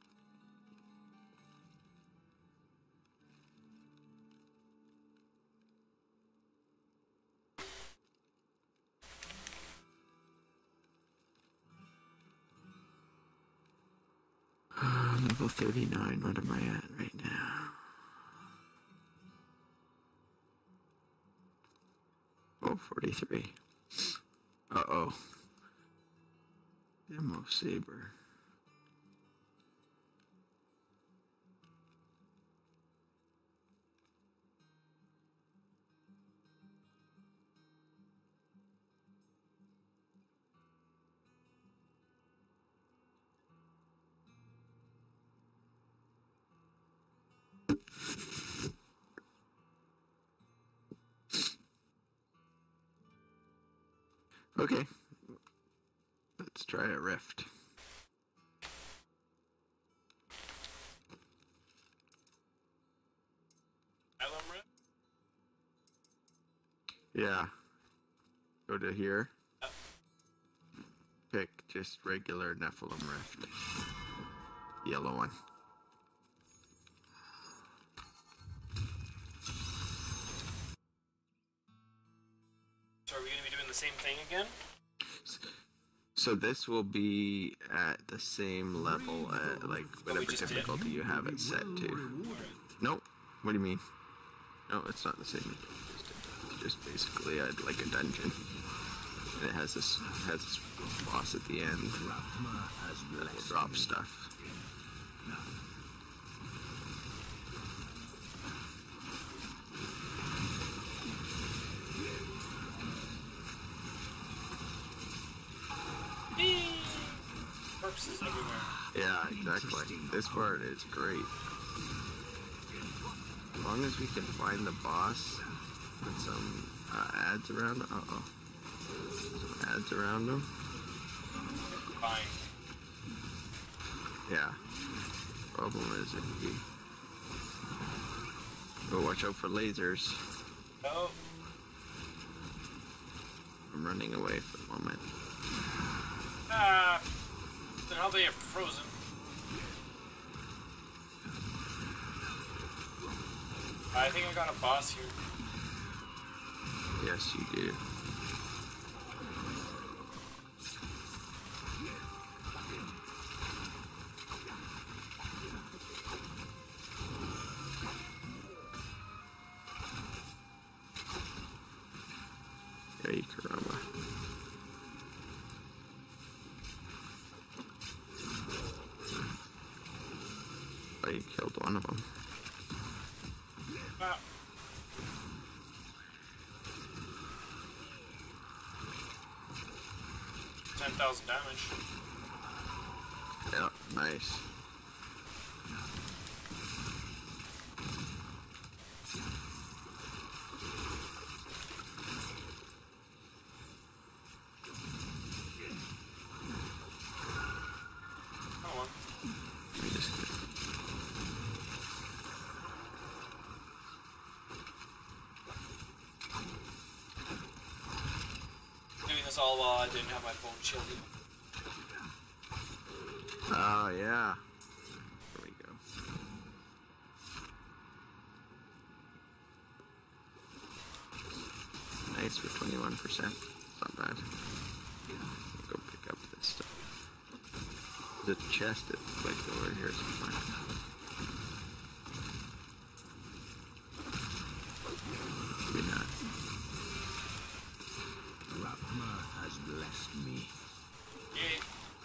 Level 39, what am I at right now? Oh, 43. Uh-oh. Demo Saber. Okay. Let's try a rift. Asylum Rift? Yeah. Go to here. Yep. Pick just regular Nephilim Rift. Yellow one. So are we gonna be doing the same thing again? So this will be at the same level, like whatever just did? difficulty you have it set to. Nope. What do you mean? No, it's not the same. It's just basically like a dungeon. And it has this boss at the end that will drop stuff. Corpses everywhere. Yeah, exactly. This part is great. As long as we can find the boss with some ads around him. Uh-oh. Some ads around him. Fine. Yeah. Problem is if we... Oh, watch out for lasers. Oh, I'm running away for the moment. then how they are frozen. I think I got a boss here. Yes, you do. Hey, caramba. Oh, you killed one of them. Ah. 10,000 damage. Yeah, nice. Oh well. Let me just Doing this all while I didn't have my phone shielded. Oh, yeah. There we go. Nice for 21%. It's not bad. Go pick up this stuff. The chest is like over here somewhere. Maybe not. Rapma has blessed me. Yay.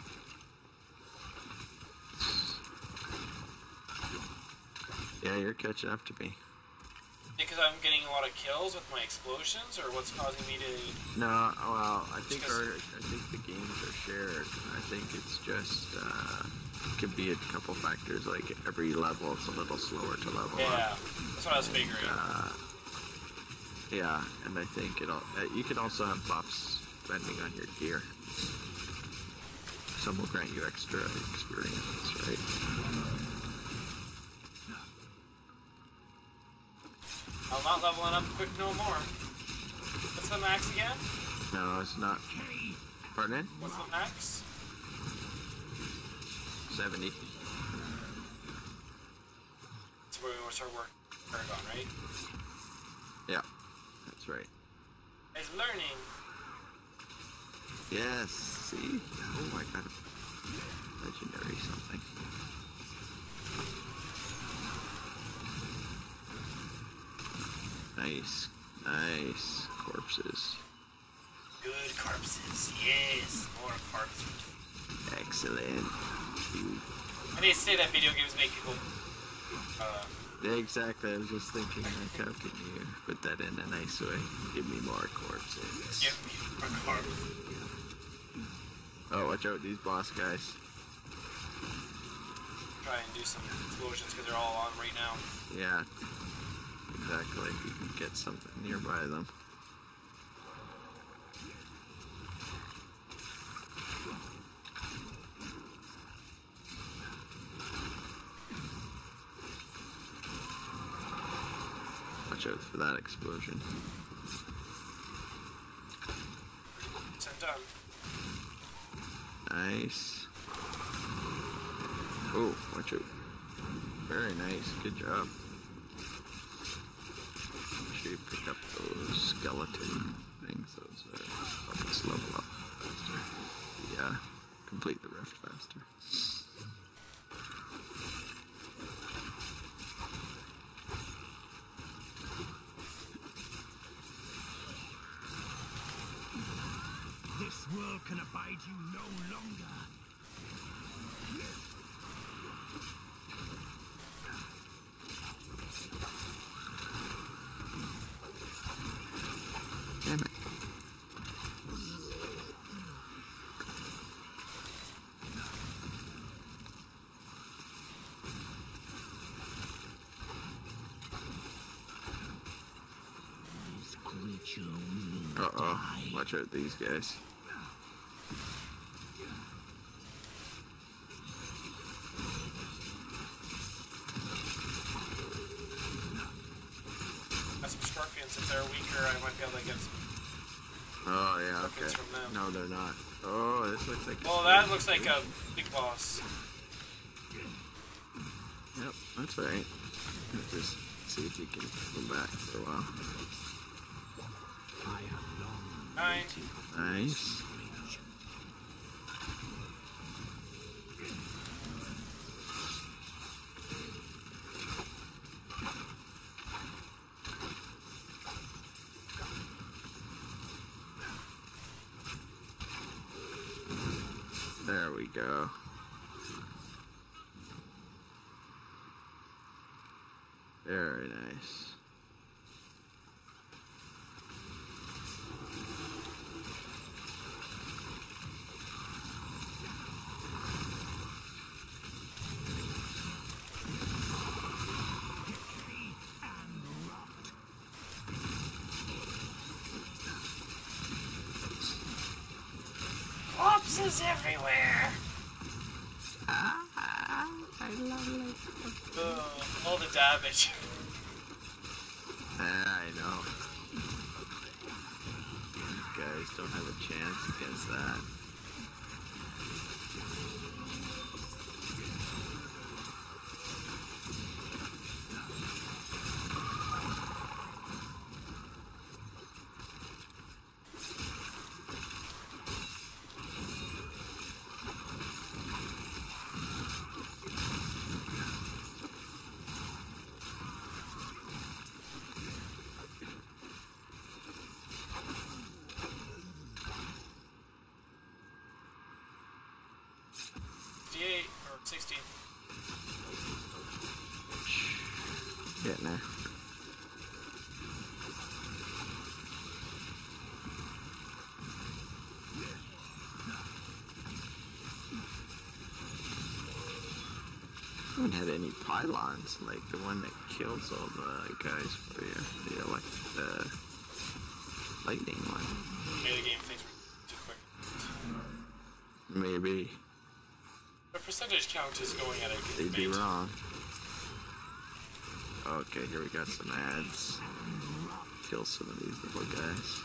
Yeah, you're catching up to me. Because I'm getting a lot of kills with my explosions, or what's causing me to... No, well, I think Because- the games are shared. I think it's just could be a couple factors. Like every level, it's a little slower to level Yeah, up. that's what I was figuring. Yeah, and I think you can also have buffs depending on your gear. Some will grant you extra experience, right? I'm not leveling up quick no more. What's the max again? No, it's not. Pardon? What's the max? 70. That's where we want to start working Paragon, right? Yeah, that's right. It's learning. Yes, see? Oh, I got a legendary something. Nice, nice corpses. Good corpses. Yes, more corpses. Excellent. I need to say that video games make people... Yeah, exactly. I was just thinking, like, how can you put that in a nice way? Give me more corpses. give me more corpses. Oh, watch out, these boss guys. Try and do some explosions because they're all on right now. Yeah, exactly. If you can get something nearby them. Watch out for that explosion. Sent done. Nice. Oh, watch out. Very nice. Good job. Make sure you pick up those skeleton things. Those help us level up faster. Yeah, complete the rift faster. This world can abide you no longer. Damn it. This creature will Uh-oh. Watch out these guys. Got some scorpions. If they're weaker, I might be able to get some. Oh, yeah, okay. Weapons from them. No, they're not. Oh, this looks like... Well, that looks like a big boss. Yep, that's right. Just see if you can go back for a while. I have long 9. Nice. There we go. Very nice. Corpses everywhere. I love it. Ugh, all the damage. I know. These guys don't have a chance against that. D8 or 16. Getting there. I haven't had any pylons like the one that kills all the guys for you. The lightning one. Maybe the game thinks we're too quick. Maybe. The percentage count is going at a good They'd be rate. wrong. Okay, here we got some ads. Kill some of these little guys.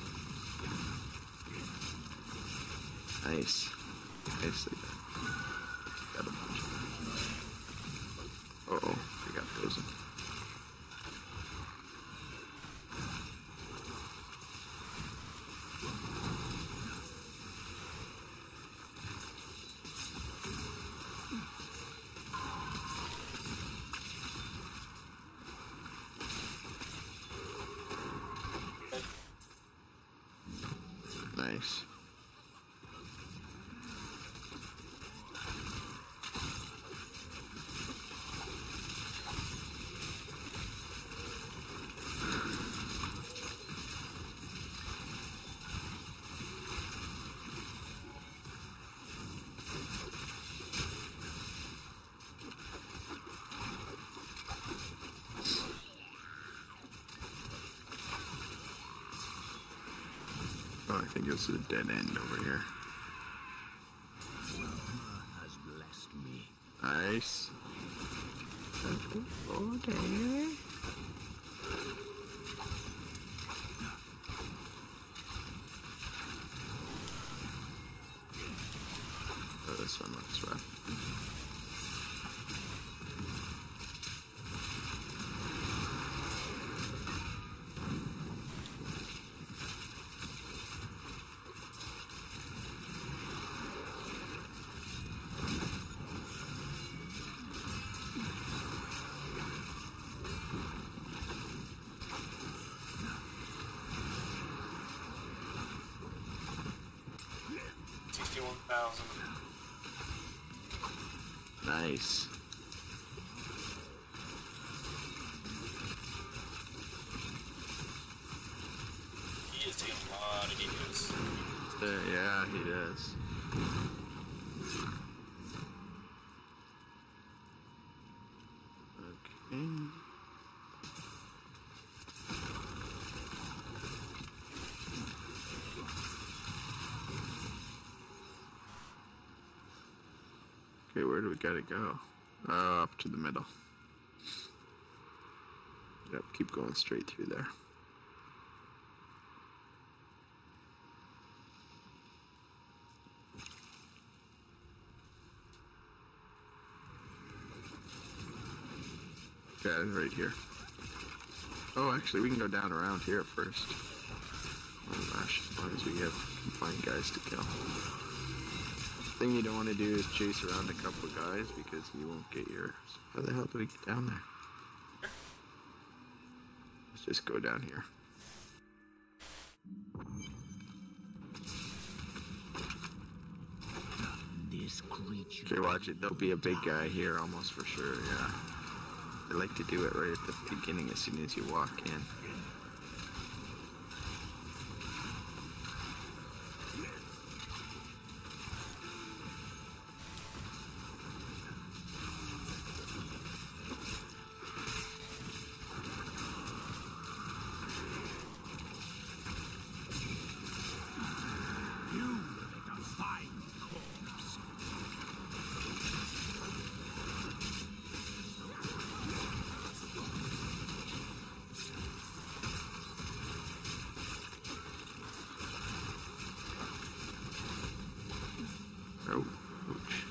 Nice. Nicely done. Got a bunch. Uh-oh, we got those. Nice. Oh, I think this is a dead end over here. has blessed me. Nice. Okay. Oh, this one looks rough. Nice. He is taking a lot of videos. Yeah, he does. Okay. Okay, where do we gotta go? Up to the middle. Yep, keep going straight through there. Yeah, right here. Oh, actually, we can go down around here first. Oh gosh, as long as we can find guys to kill. Thing you don't want to do is chase around a couple of guys because you won't get yours. How the hell do we get down there? Let's just go down here. This creature. Okay, watch it. There'll be a big guy here almost for sure, yeah. They like to do it right at the beginning as soon as you walk in. Oh, ouch.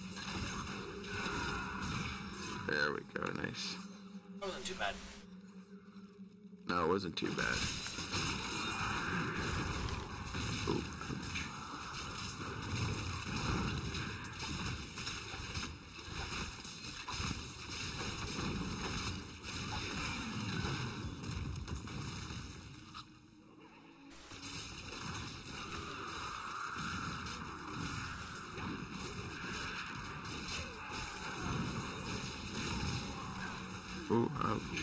There we go, nice. That wasn't too bad. No, it wasn't too bad. Oh, ouch. Oh, ouch.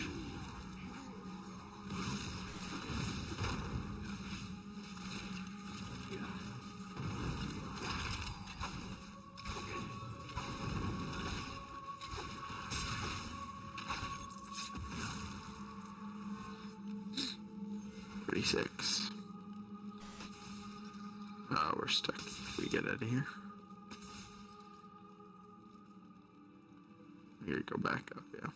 $36. Oh, we're stuck. Can we get out of here? Here, go back up, yeah.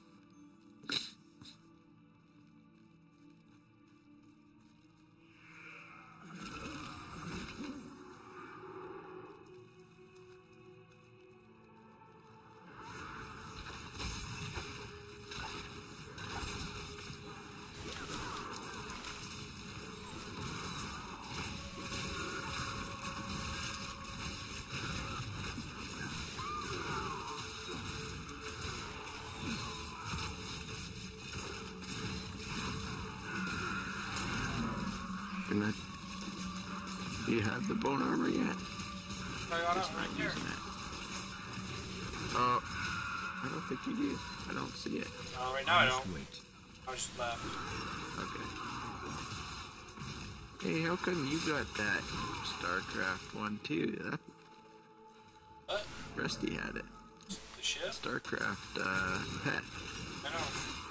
Do you have the bone armor yet? I got it right here. Oh, I don't think you do. I don't see it. Right now I don't. Wait. I just left. Okay. Hey, how come you got that StarCraft one too? What? Rusty had it. The ship? StarCraft pet. I know.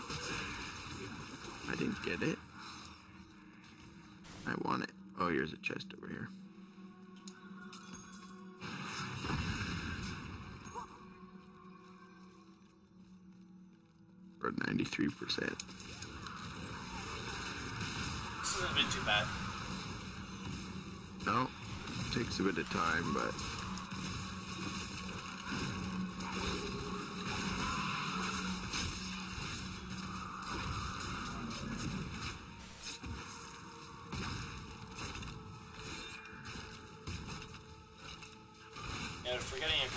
I didn't get it. I want it. Oh, here's a chest over here. We're at 93%. This hasn't been too bad. No, takes a bit of time, but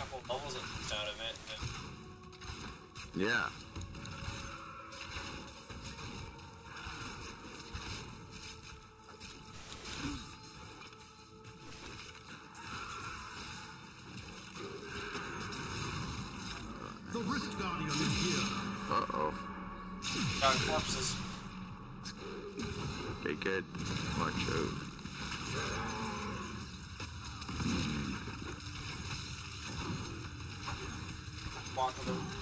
couple levels at least out of it. But Yeah. The Rift Guardian is here. Uh-oh. got corpses. Okay, good. Watch out. Walk of them.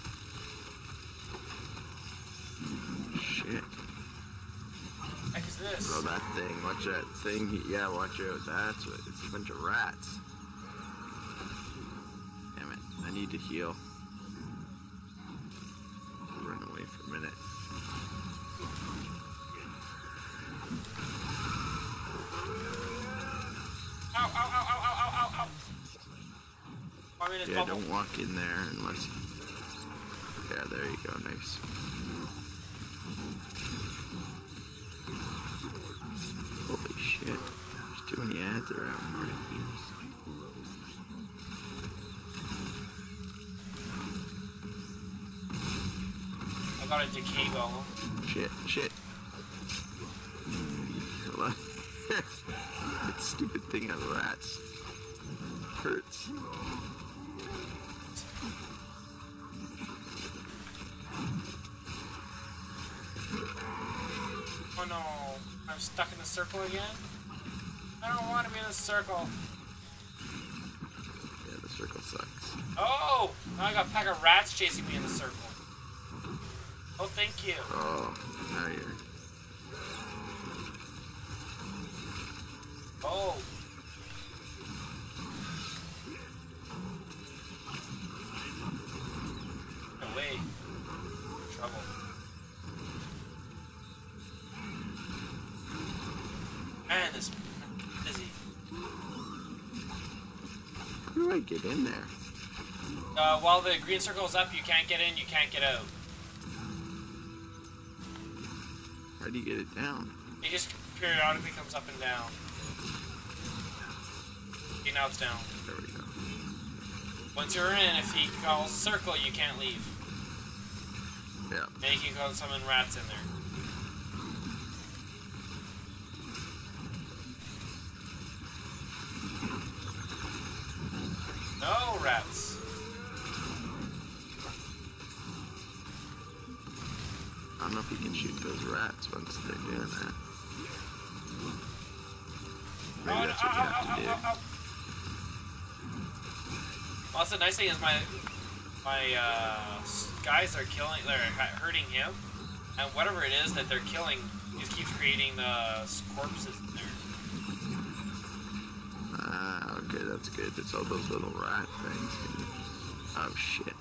Shit. Heck is this? Oh, that thing. Watch that thing. Yeah, watch out. That's what. It's a bunch of rats. Damn it. I need to heal. Run away for a minute. Ow, ow, ow, ow, ow, ow, ow, ow. I'm in his Yeah, bubble. don't walk in there unless... Yeah, there you go. Nice. Holy shit. There's too many ads around. I got a decay golem. Shit, shit. That stupid thing of rats. Hurts. Oh no, I'm stuck in the circle again? I don't want to be in the circle. Yeah, the circle sucks. Oh! Now I got a pack of rats chasing me in the circle. Oh, thank you. Oh, now you're... Oh. No way. Trouble. Man, this busy. How do I get in there? While the green circle is up, you can't get in, you can't get out. How do you get it down? It just periodically comes up and down. Okay, now it's down. There we go. Once you're in, if he calls circle, you can't leave. Yeah. And he can go summon rats in there. No rats. I don't know if you can shoot those rats once they're doing that. Maybe that's what you have to do. Well, that's the nice thing is my guys are killing, they're hurting him, and whatever it is that they're killing, he just keeps creating the corpses in there. Ah, okay, that's good. It's all those little rat things. Oh shit.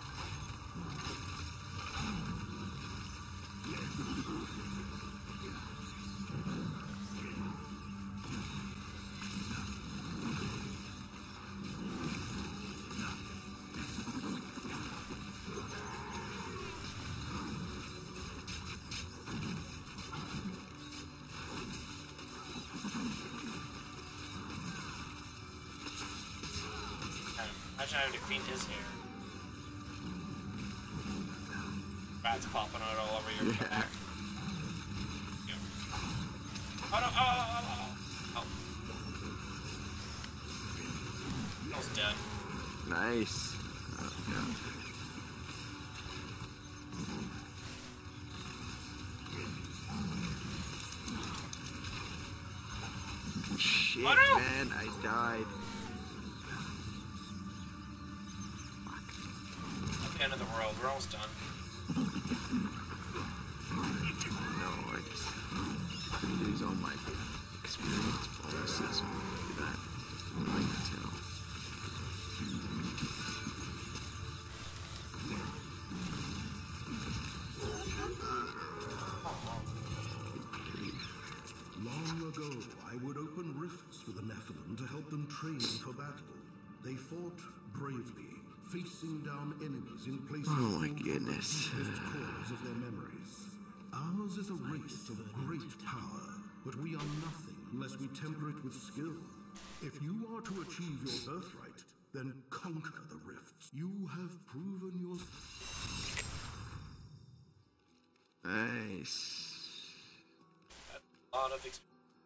Imagine having to clean his hair. Rats popping out all over your back. Yeah. Oh no! Oh! I was dead. Nice. Oh, yeah. Shit, Oh, no! man, I died. At the end of the world, we're almost done. No, I just lose all my experience bonuses when I do that. I can tell. Long ago, I would open rifts for the Nephilim to help them train for battle. They fought bravely, facing down enemies in places Oh my called goodness. the deepest corners of their memories. Ours is a race of great power, but we are nothing unless we temper it with skill. If you are to achieve your birthright, then conquer the rifts. You have proven your... Nice. A lot of experience.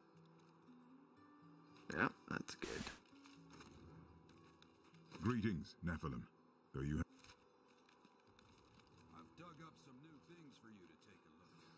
Yeah, that's good. Greetings, Nephilim. Though you have... I've dug up some new things for you to take a look at.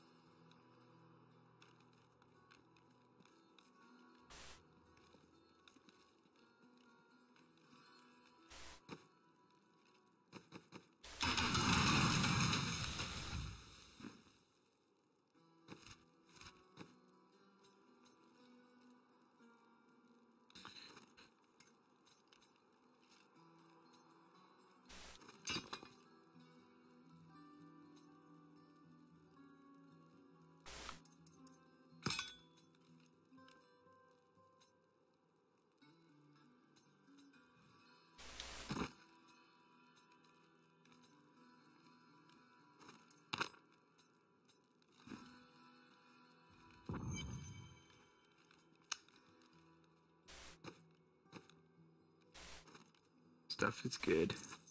Stuff is good.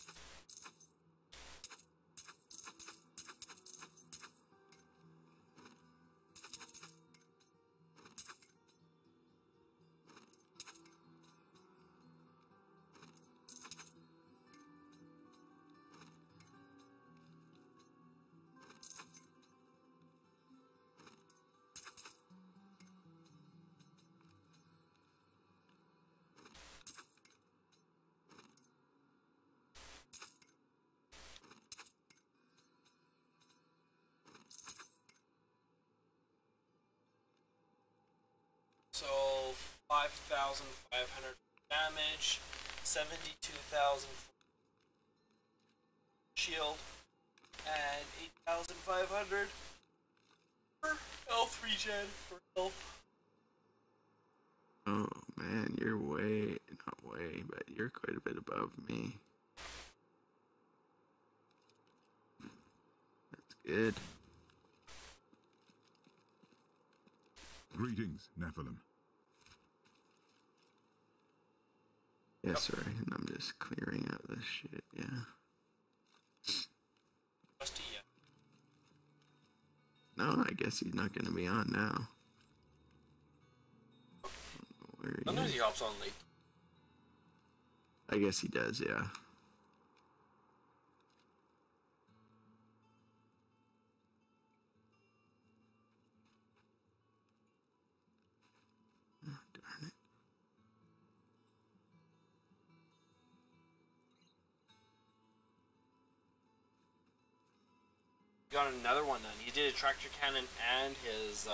So 5,500 damage, 72,000 shield, and 8,500 for health regen for health. Oh man, you're way, not way, but you're quite a bit above me. That's good. Greetings, Nephilim. Yeah, sorry, and I'm just clearing out this shit, yeah. Rusty, yeah. No, I guess he's not gonna be on now. Where he Sometimes is. he hops on late. I guess he does, yeah. Oh, darn it. Got another one done. He did a tractor cannon and his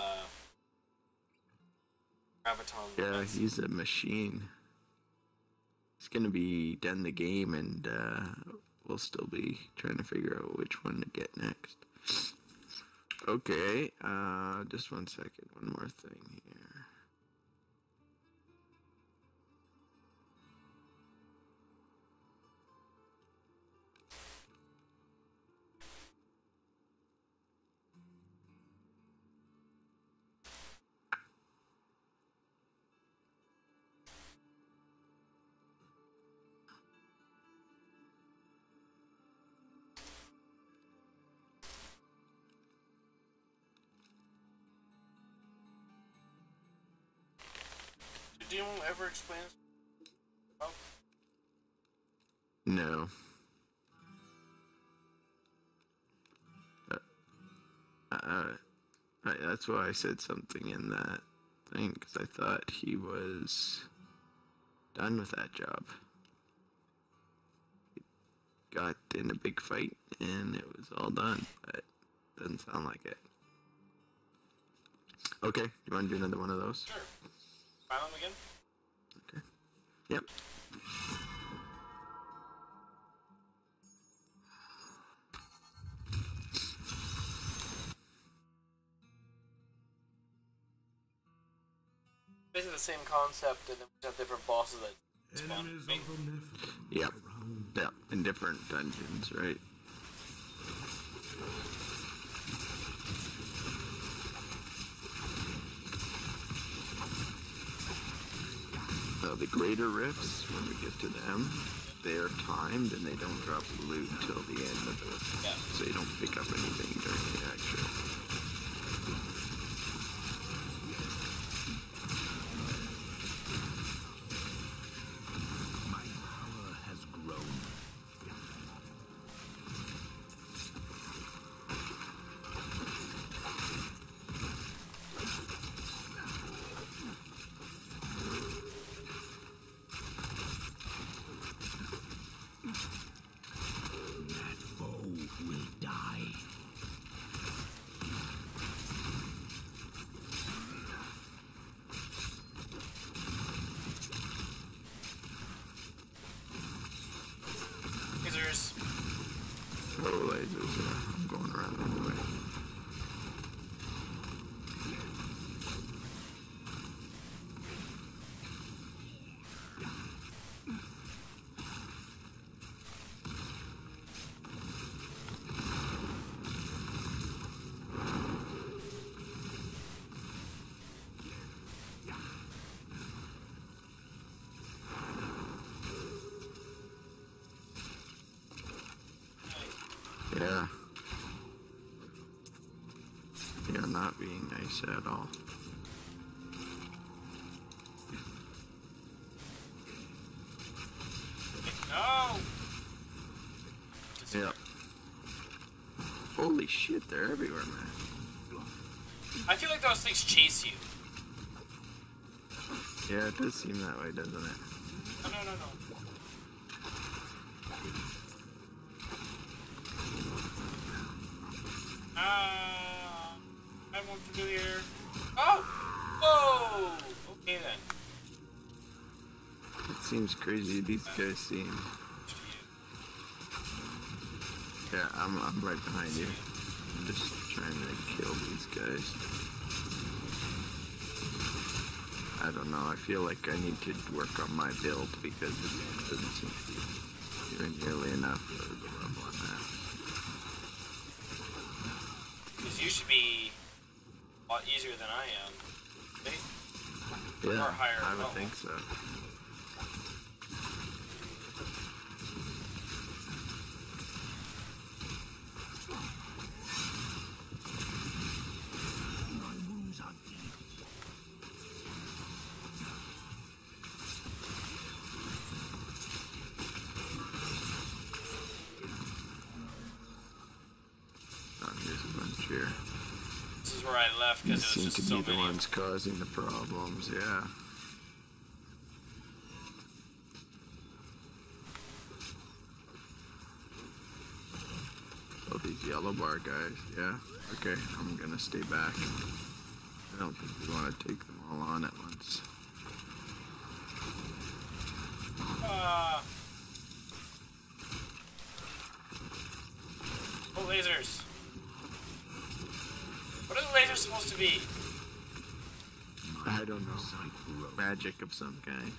graviton. Yeah, lance. he's a machine. He's gonna be done the game, and we'll still be trying to figure out which one to get next. Okay, just 1 second. One more thing here. Did anyone ever explain this? Oh, No. That's why I said something in that thing, because I thought he was done with that job. He got in a big fight, and it was all done, but doesn't sound like it. Okay, you want to do another one of those? sure. Find them again? Okay. Yep. Basically the same concept, and then we have different bosses that spawn. Enemies of the Nephilim Yep. around. Yep. In different dungeons, right? The greater rifts, when we get to them, they're timed and they don't drop loot till the end of it. Yeah. So you don't pick up anything during the actual. My power has grown. That foe will die. Lasers. Oh, lasers. I'm going around anyway. Yeah. You're not being nice at all. No! Yep. Holy shit, they're everywhere, man. I feel like those things chase you. Yeah, it does seem that way, doesn't it? Oh, no, no, no. I want to do here. Oh! Whoa! Okay then. It seems crazy. These guys seem. Yeah, I'm right behind you. I'm just trying to kill these guys. I don't know. I feel like I need to work on my build because it doesn't seem to be doing nearly enough for the level on that. Because you should be a lot easier than I am. Right? Yeah, Or higher I would level. think so. My wounds are deep. Oh, here's a bunch here. This is where I left These because it seem was to just be so the many. ones causing the problems, yeah. Oh, these yellow bar guys, yeah. Okay, I'm gonna stay back. I don't think we want to take them all on at once. Oh, lasers. What are the lasers supposed to be? I don't know. Magic of some kind.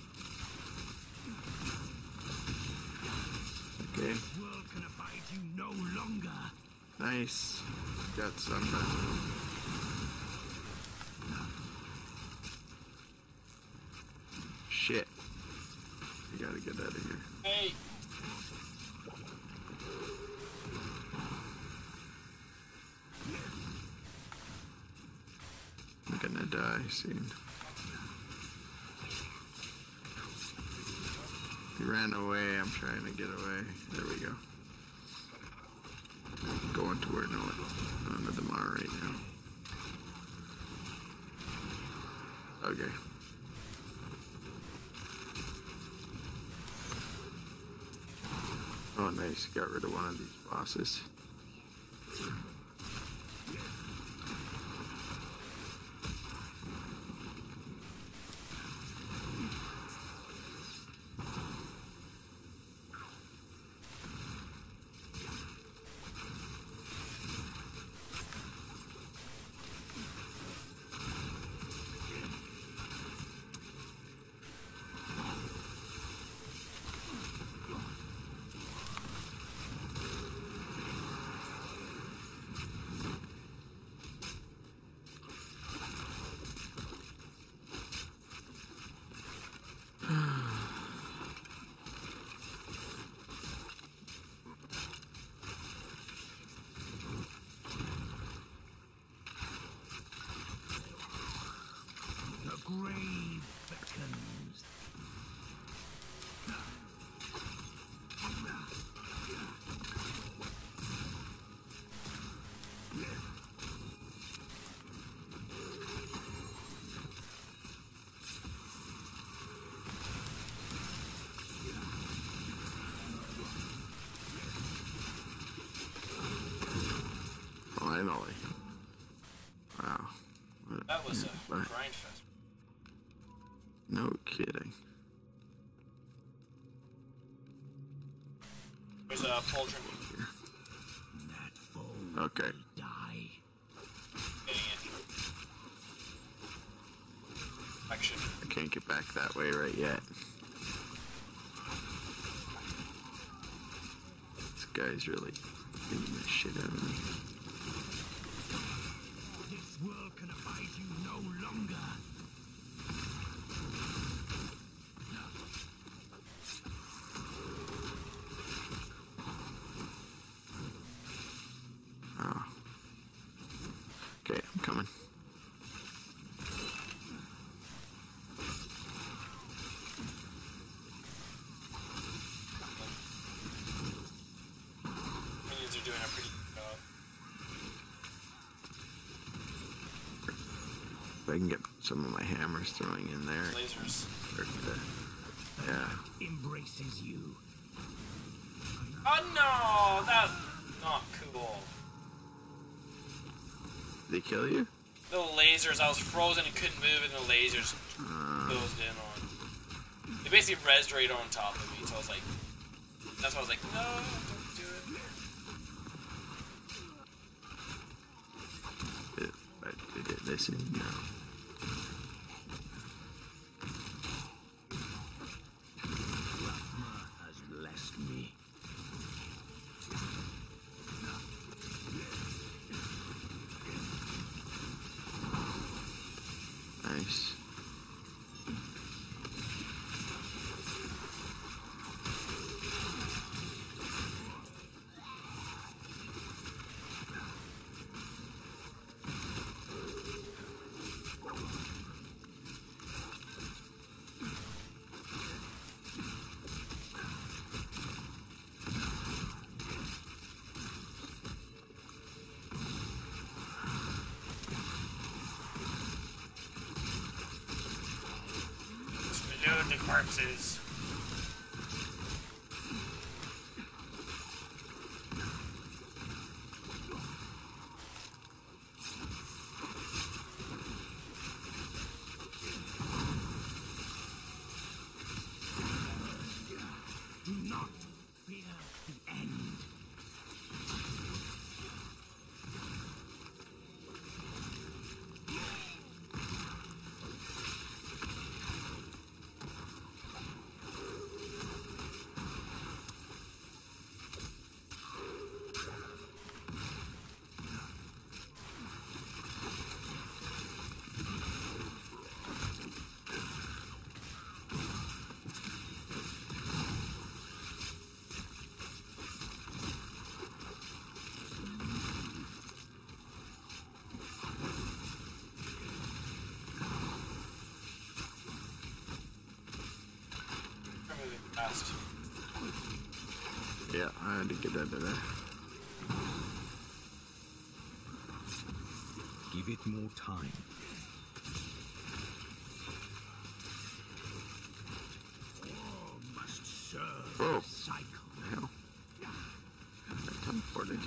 Okay, World can abide you no longer. nice. Got some. Shit. We gotta get out of here. Hey. I'm gonna die soon. He ran away. I'm trying to get away. There we go. I'm going to where none of them are right now. Okay. Oh, nice. Got rid of one of these bosses. kidding. There's a pauldron. Okay. Die. Getting it. Action. I can't get back that way right yet. This guy's really beating the shit out of me. This world can abide you no longer. Oh. Okay, I'm coming. Minions are doing a pretty good job. If I can get some of my hammers throwing in there. Lasers. Yeah. Embraces you. Oh no! That's not cool. Did they kill you? The lasers, I was frozen and couldn't move, and the lasers closed in on. They basically rezzed right on top of me, so I was like, that's why I was like, no, don't do it. Did it listen? No. Has blessed me. Nice. Load the corpses. Do not fear the end. I'm moving fast. Yeah, I had to get out of there. Give it more time. War must serve Whoa. the cycle. The hell? I teleported.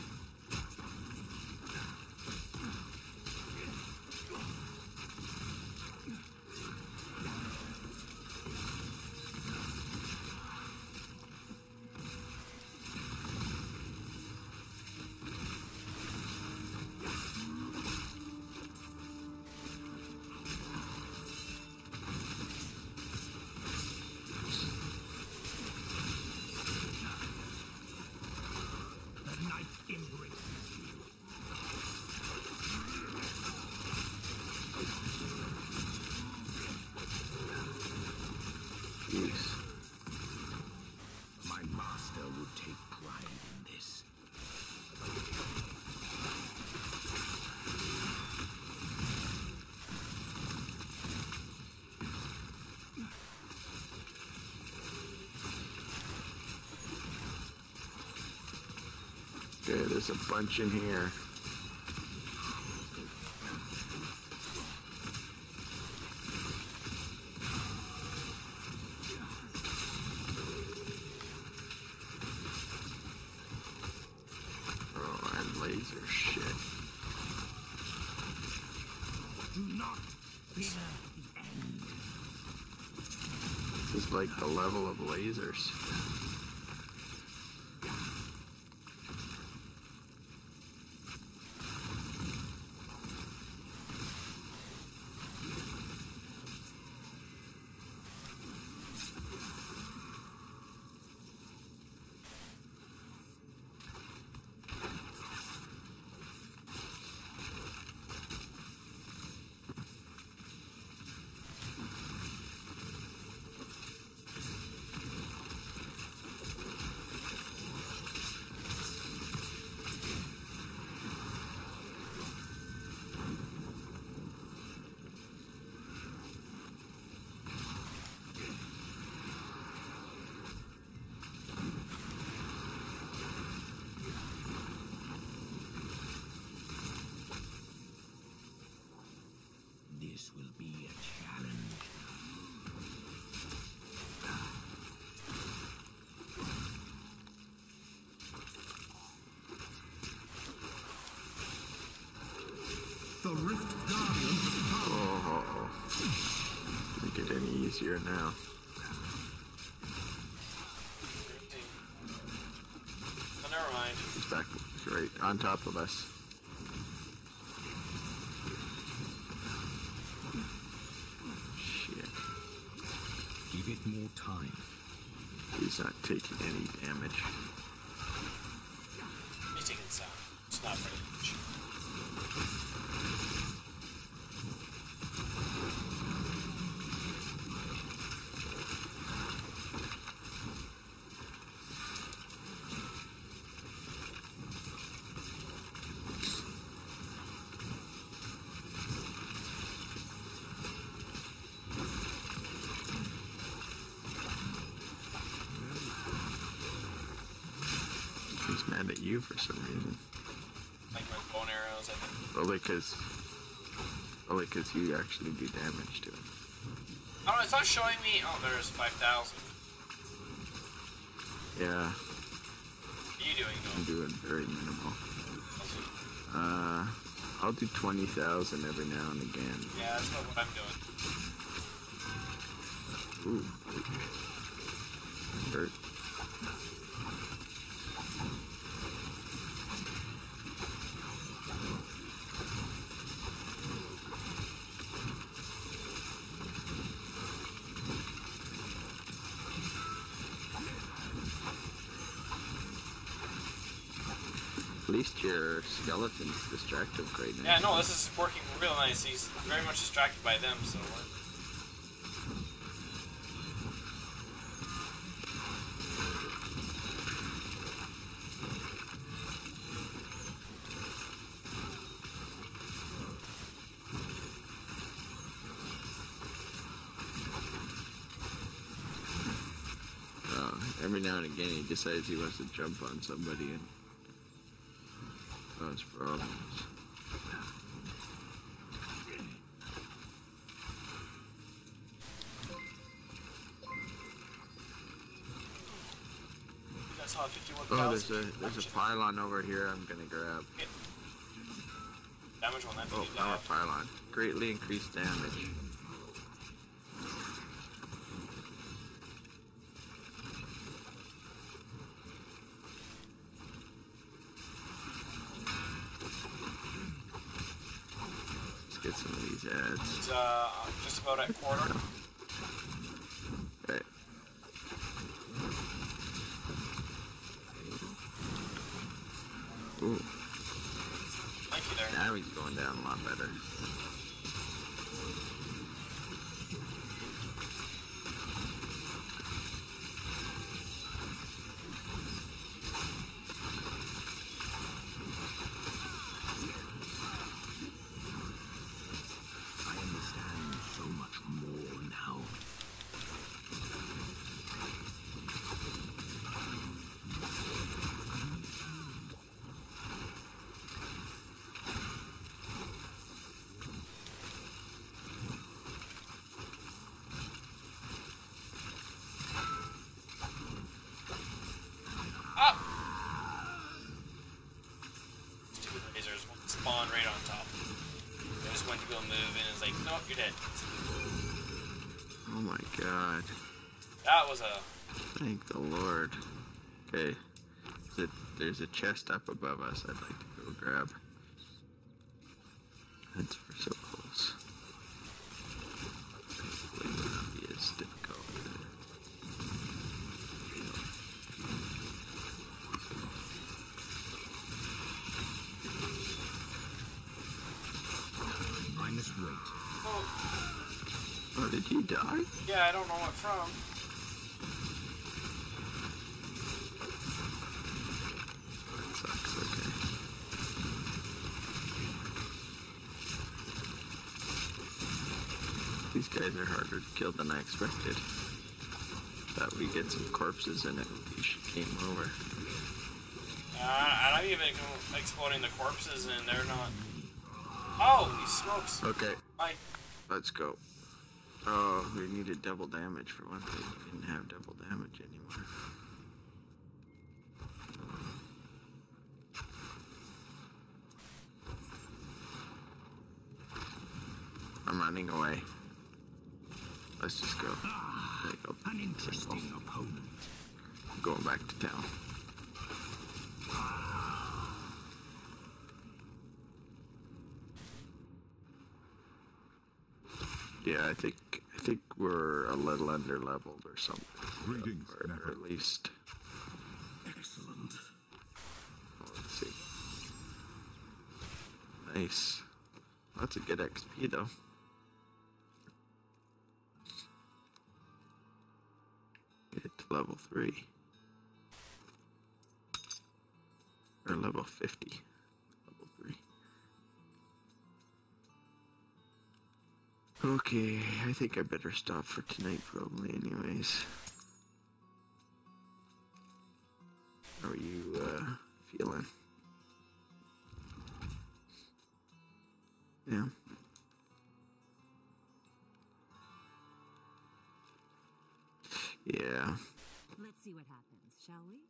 The night embraces you. Jeez. My master would take pride in this. Okay, there's a bunch in here. Oh, and laser shit. Do not fear the end. just like the level of lasers. This will be a challenge. The Rift Guardian has come. Oh, doesn't get any easier now. Oh, never mind. He's back, he's right on top of us. Shit, Give it more time. he's not taking any damage. He's taking some. It's not very much. He's mad at you for some reason. Like my bone arrows, I think. Only because you actually do damage to him. Oh, it's not showing me. Oh, there's 5,000. Yeah, What are you doing, I'm though? doing very minimal. I'll do 20,000 every now and again. Yeah, that's not what I'm doing. Ooh. Hurt. At least your skeleton's distracted right now. Yeah, no, this is working real nice. He's very much distracted by them, so we're... Every now and again he decides he wants to jump on somebody and cause problems. That's how 51,000. Oh, there's a pylon over here I'm gonna grab. Okay. Damage on that. Oh, power pylon. Greatly increased damage. Let's get some of these ads. It's just about at quarter. Okay. Ooh, Thank you there. now he's going down a lot better. I understand so much more now. Up! Stupid lasers won't spawn right on top. I just went to go move and it's like, nope, you're dead. Oh my god. That was a... Thank the Lord. Okay. There's a chest up above us I'd like to go grab. That's for so close. Hopefully it won't be as difficult. I must wait. Oh, did he die? Yeah, I don't know what from. That sucks, okay. These guys are harder to kill than I expected. Thought we'd get some corpses and it came over. I'm even exploding the corpses and they're not... Oh, he smokes. Okay, Fine. let's go. Oh, we needed double damage for one thing. We didn't have double damage anymore. I'm running away. Let's just go. There you go. An interesting opponent. I'm going back to town. Yeah, I think we're a little under leveled or something. Greetings, Or Nefer. at least. Excellent. Let's see. Nice. That's a good XP though. Get it to level 3. Or level 50. Level 3. Okay, I think I better stop for tonight probably anyways. How are you feeling? Yeah. Yeah. Let's see what happens, shall we?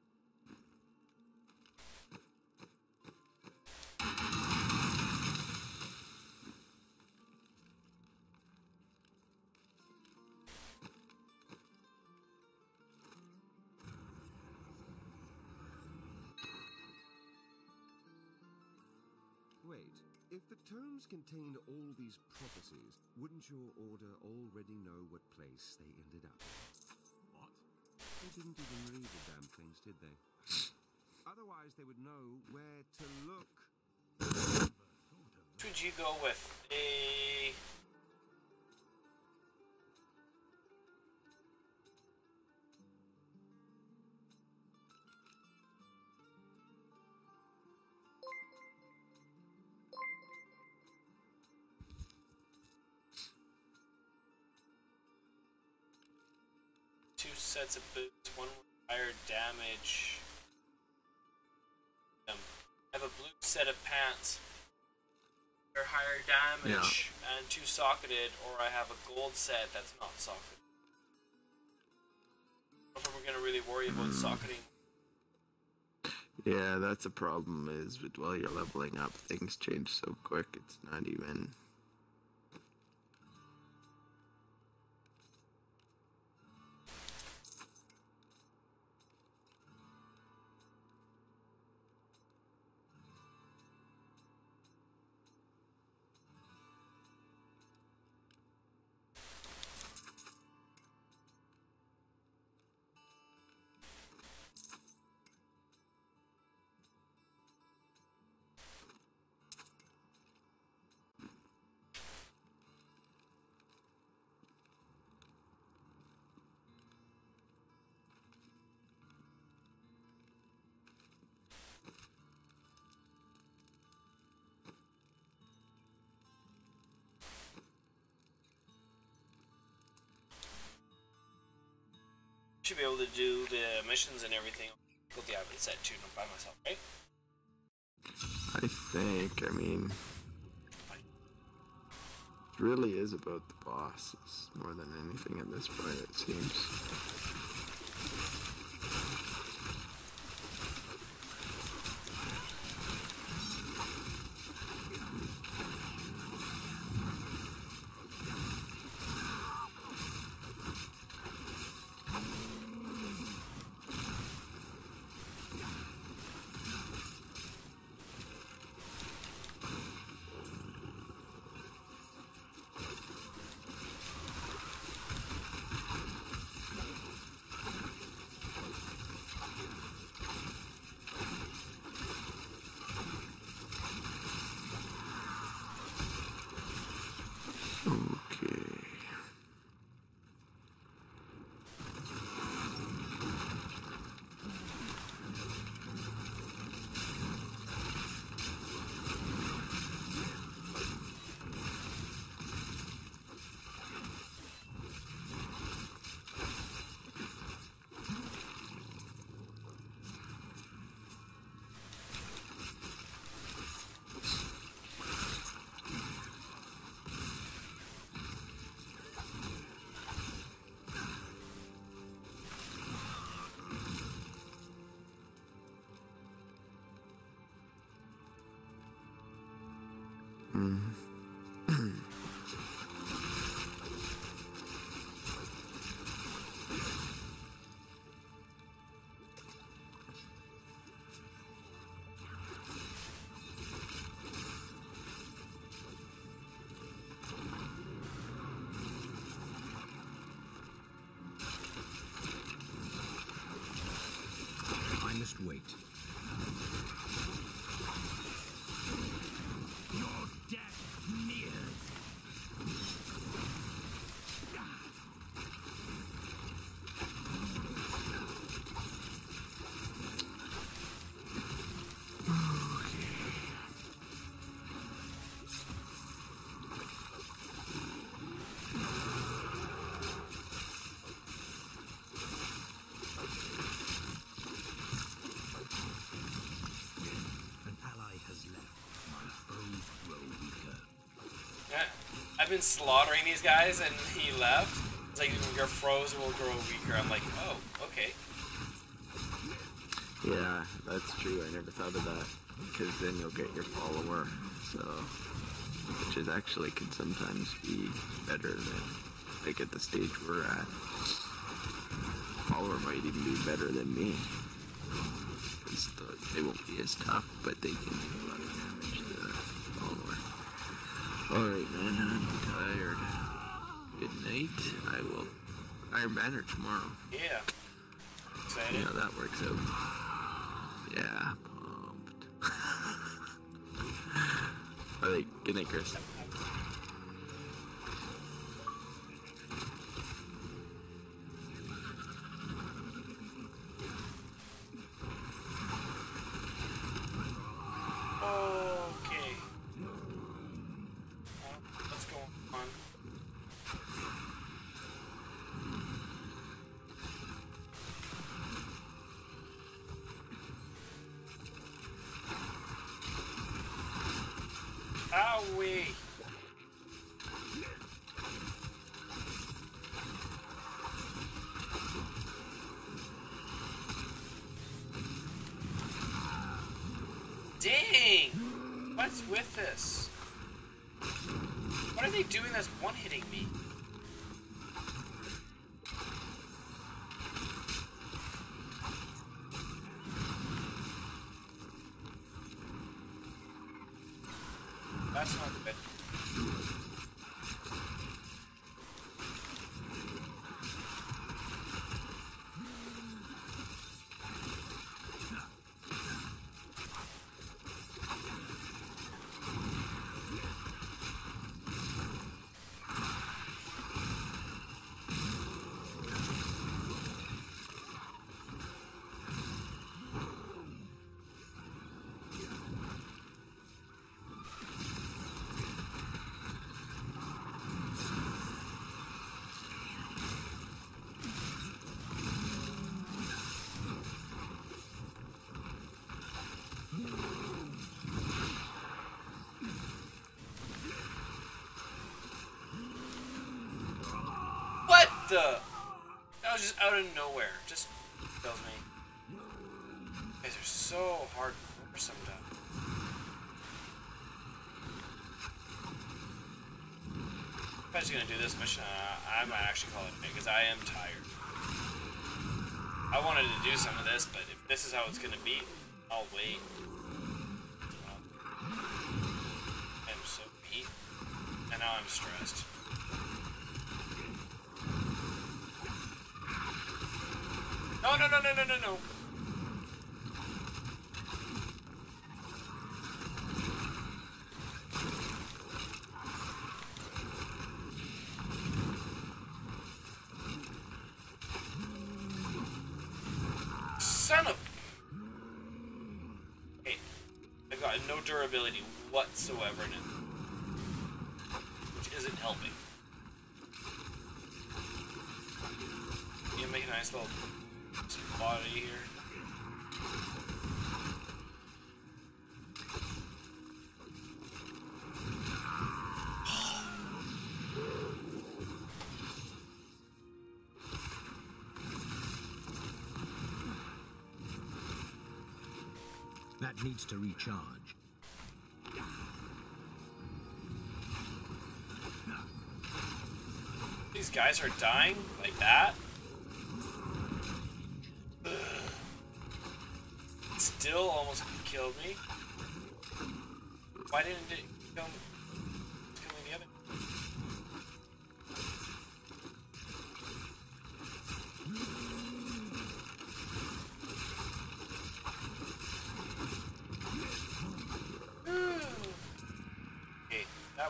Wait, if the tomes contained all these prophecies, wouldn't your order already know what place they ended up in? What? They didn't even read the damn things, did they? Otherwise, they would know where to look. Which would you go with? A... Two sets of boots, one with higher damage. I have a blue set of pants. They're higher damage and two socketed, or I have a gold set that's not socketed. I don't know if we're gonna really worry about socketing. Yeah, that's a problem is that while you're leveling up, things change so quick, it's not even... Should be able to do the missions and everything. Difficulty I haven't set to by myself, right? I think, I mean... It really is about the bosses more than anything at this point, it seems. wait. Your death nears. An ally has left. My foes grow weaker. Yeah. I've been slaughtering these guys and he left. It's like your foes will grow weaker. I'm like, oh, okay. Yeah, that's true. I never thought of that. Because then you'll get your follower. So, which is actually can sometimes be better than, like at the stage we're at. Follower might even be better than me. Because they won't be as tough, but they can do a lot of damage to the follower. Alright, man, I'm tired. Good night. I will Iron Banner tomorrow. Yeah. See Excited. how that works out. Yeah, pumped. Alright, good night, Chris. Okay. What's going on? Owie! Dang! What's with this? What are they doing that's one-hitting me? That's not good. What the? That was just out of nowhere. Just kills me. You guys are so hardcore sometimes. If I was gonna do this mission, I might actually call it because I am tired. I wanted to do some of this, but if this is how it's gonna be, I'll wait. I'm so beat, and now I'm stressed. No, no, no, no, no, no, no. Son of... Hey, I've got no durability whatsoever in it. Which isn't helping. You make a nice little spot here. That needs to recharge. These guys are dying like that? Ugh. It still almost killed me. Why didn't it kill me? It's killing the other.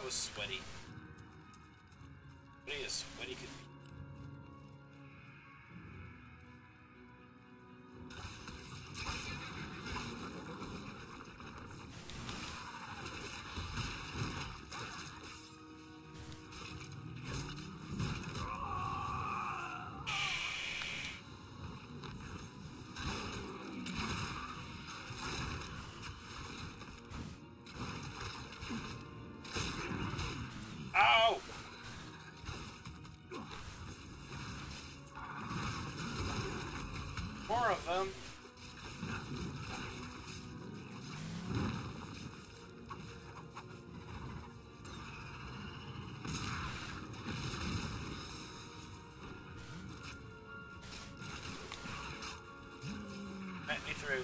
sweaty. What is sweaty could be. Ow! More of them. Let me through.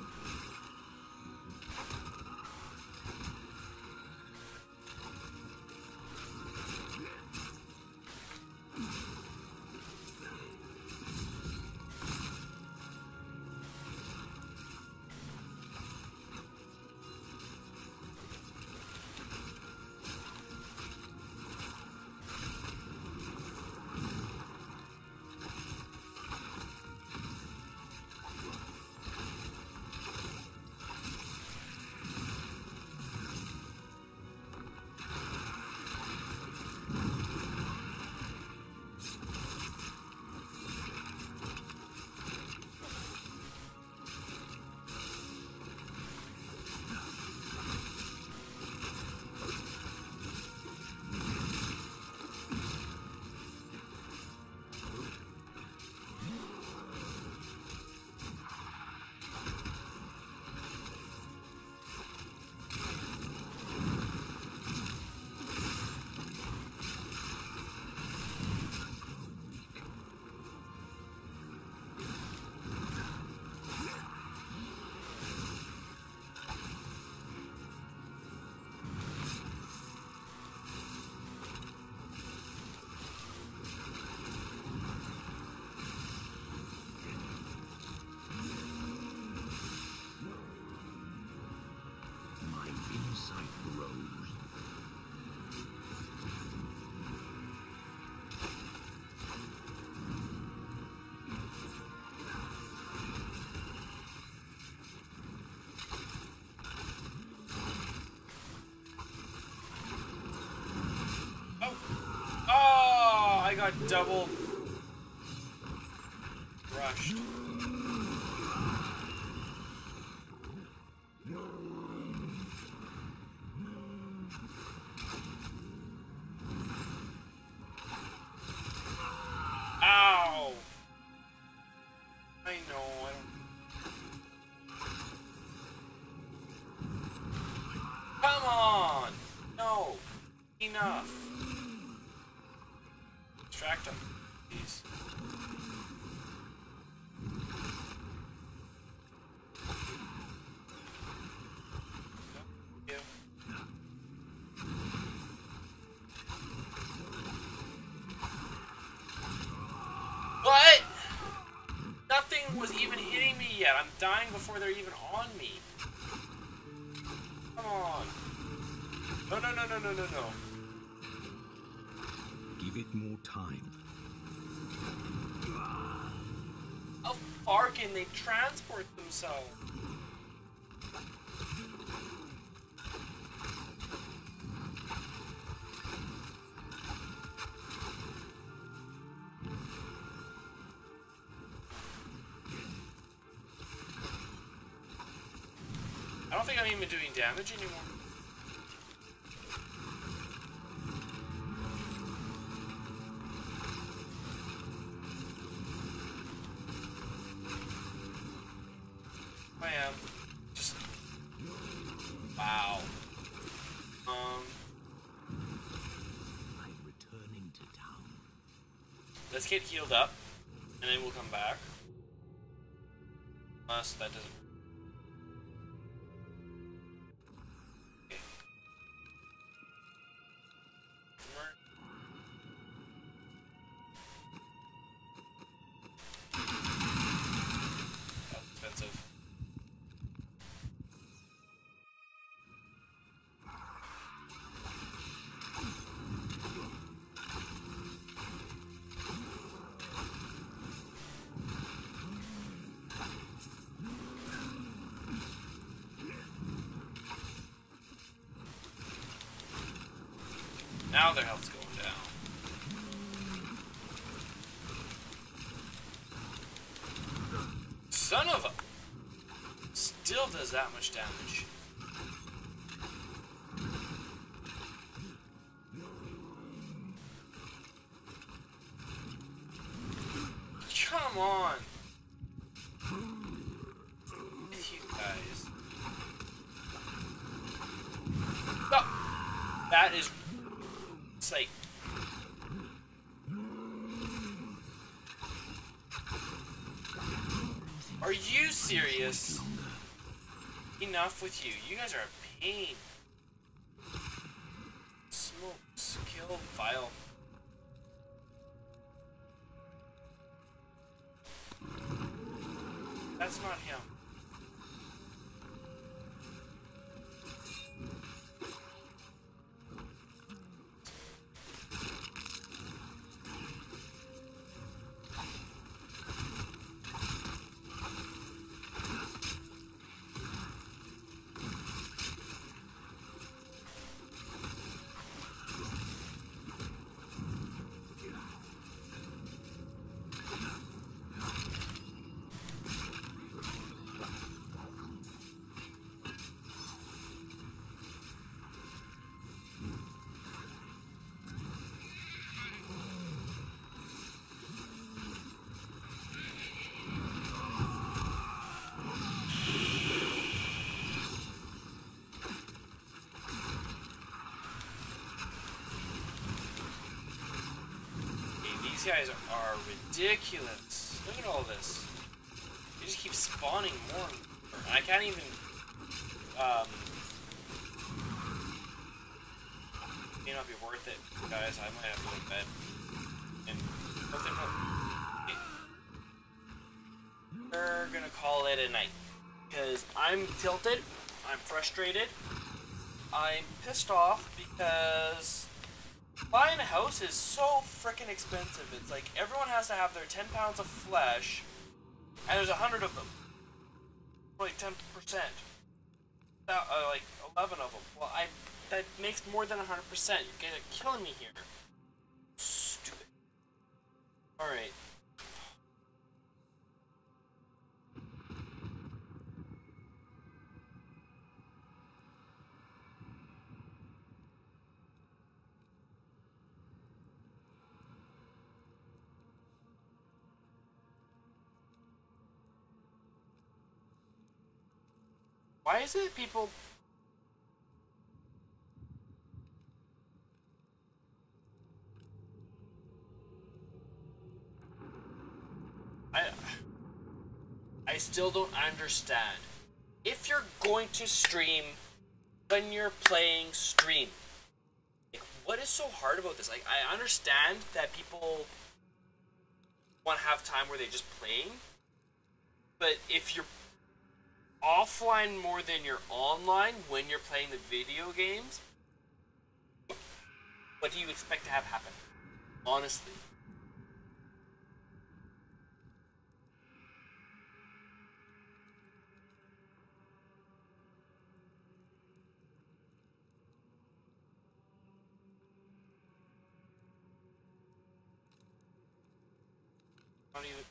My insight grows. Oh! Oh! I got double rushed. Ow! I know, I don't... Come on! No! Enough! Distract him, please. Thank you. What? Nothing was even hitting me yet. I'm dying before they're even on me. Come on. No, no, no, no, no, no, no. Give it more time. How far can they transport themselves? I don't think I'm even doing damage anymore. I am. Just... Wow. I'm returning to town. Let's get healed up, and then we'll come back. Unless that doesn't... Okay. That's expensive. now their health's going down. Son of a... Still does that much damage. Come on! You guys. Oh, that is... It's like... Are you serious? Enough with you. You guys are a pain. Smokes. Kill Vile. That's not him. These guys are ridiculous. Look at all this. They just keep spawning more and more. I can't even... may not be worth it, guys. I might have to go to bed. And... Okay. We're gonna call it a night. Because I'm tilted. I'm frustrated. I'm pissed off because... buying a house is so freaking expensive. It's like everyone has to have their 10 pounds of flesh, and there's 100 of them. Like 10%. Like 11 of them. Well, that makes more than 100%. You're killing me here. Stupid. Alright. Why is it people... I still don't understand. If you're going to stream when you're playing, stream. Like, what is so hard about this? Like, I understand that people want to have time where they're just playing, but if you're offline more than you're online when you're playing the video games, what do you expect to have happen? Honestly. Not even...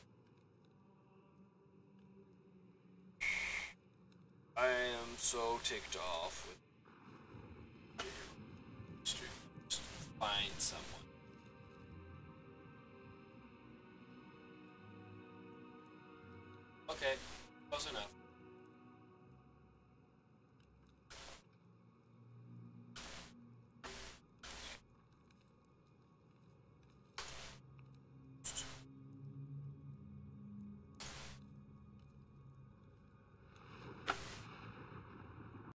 I am so ticked off with... Just find someone.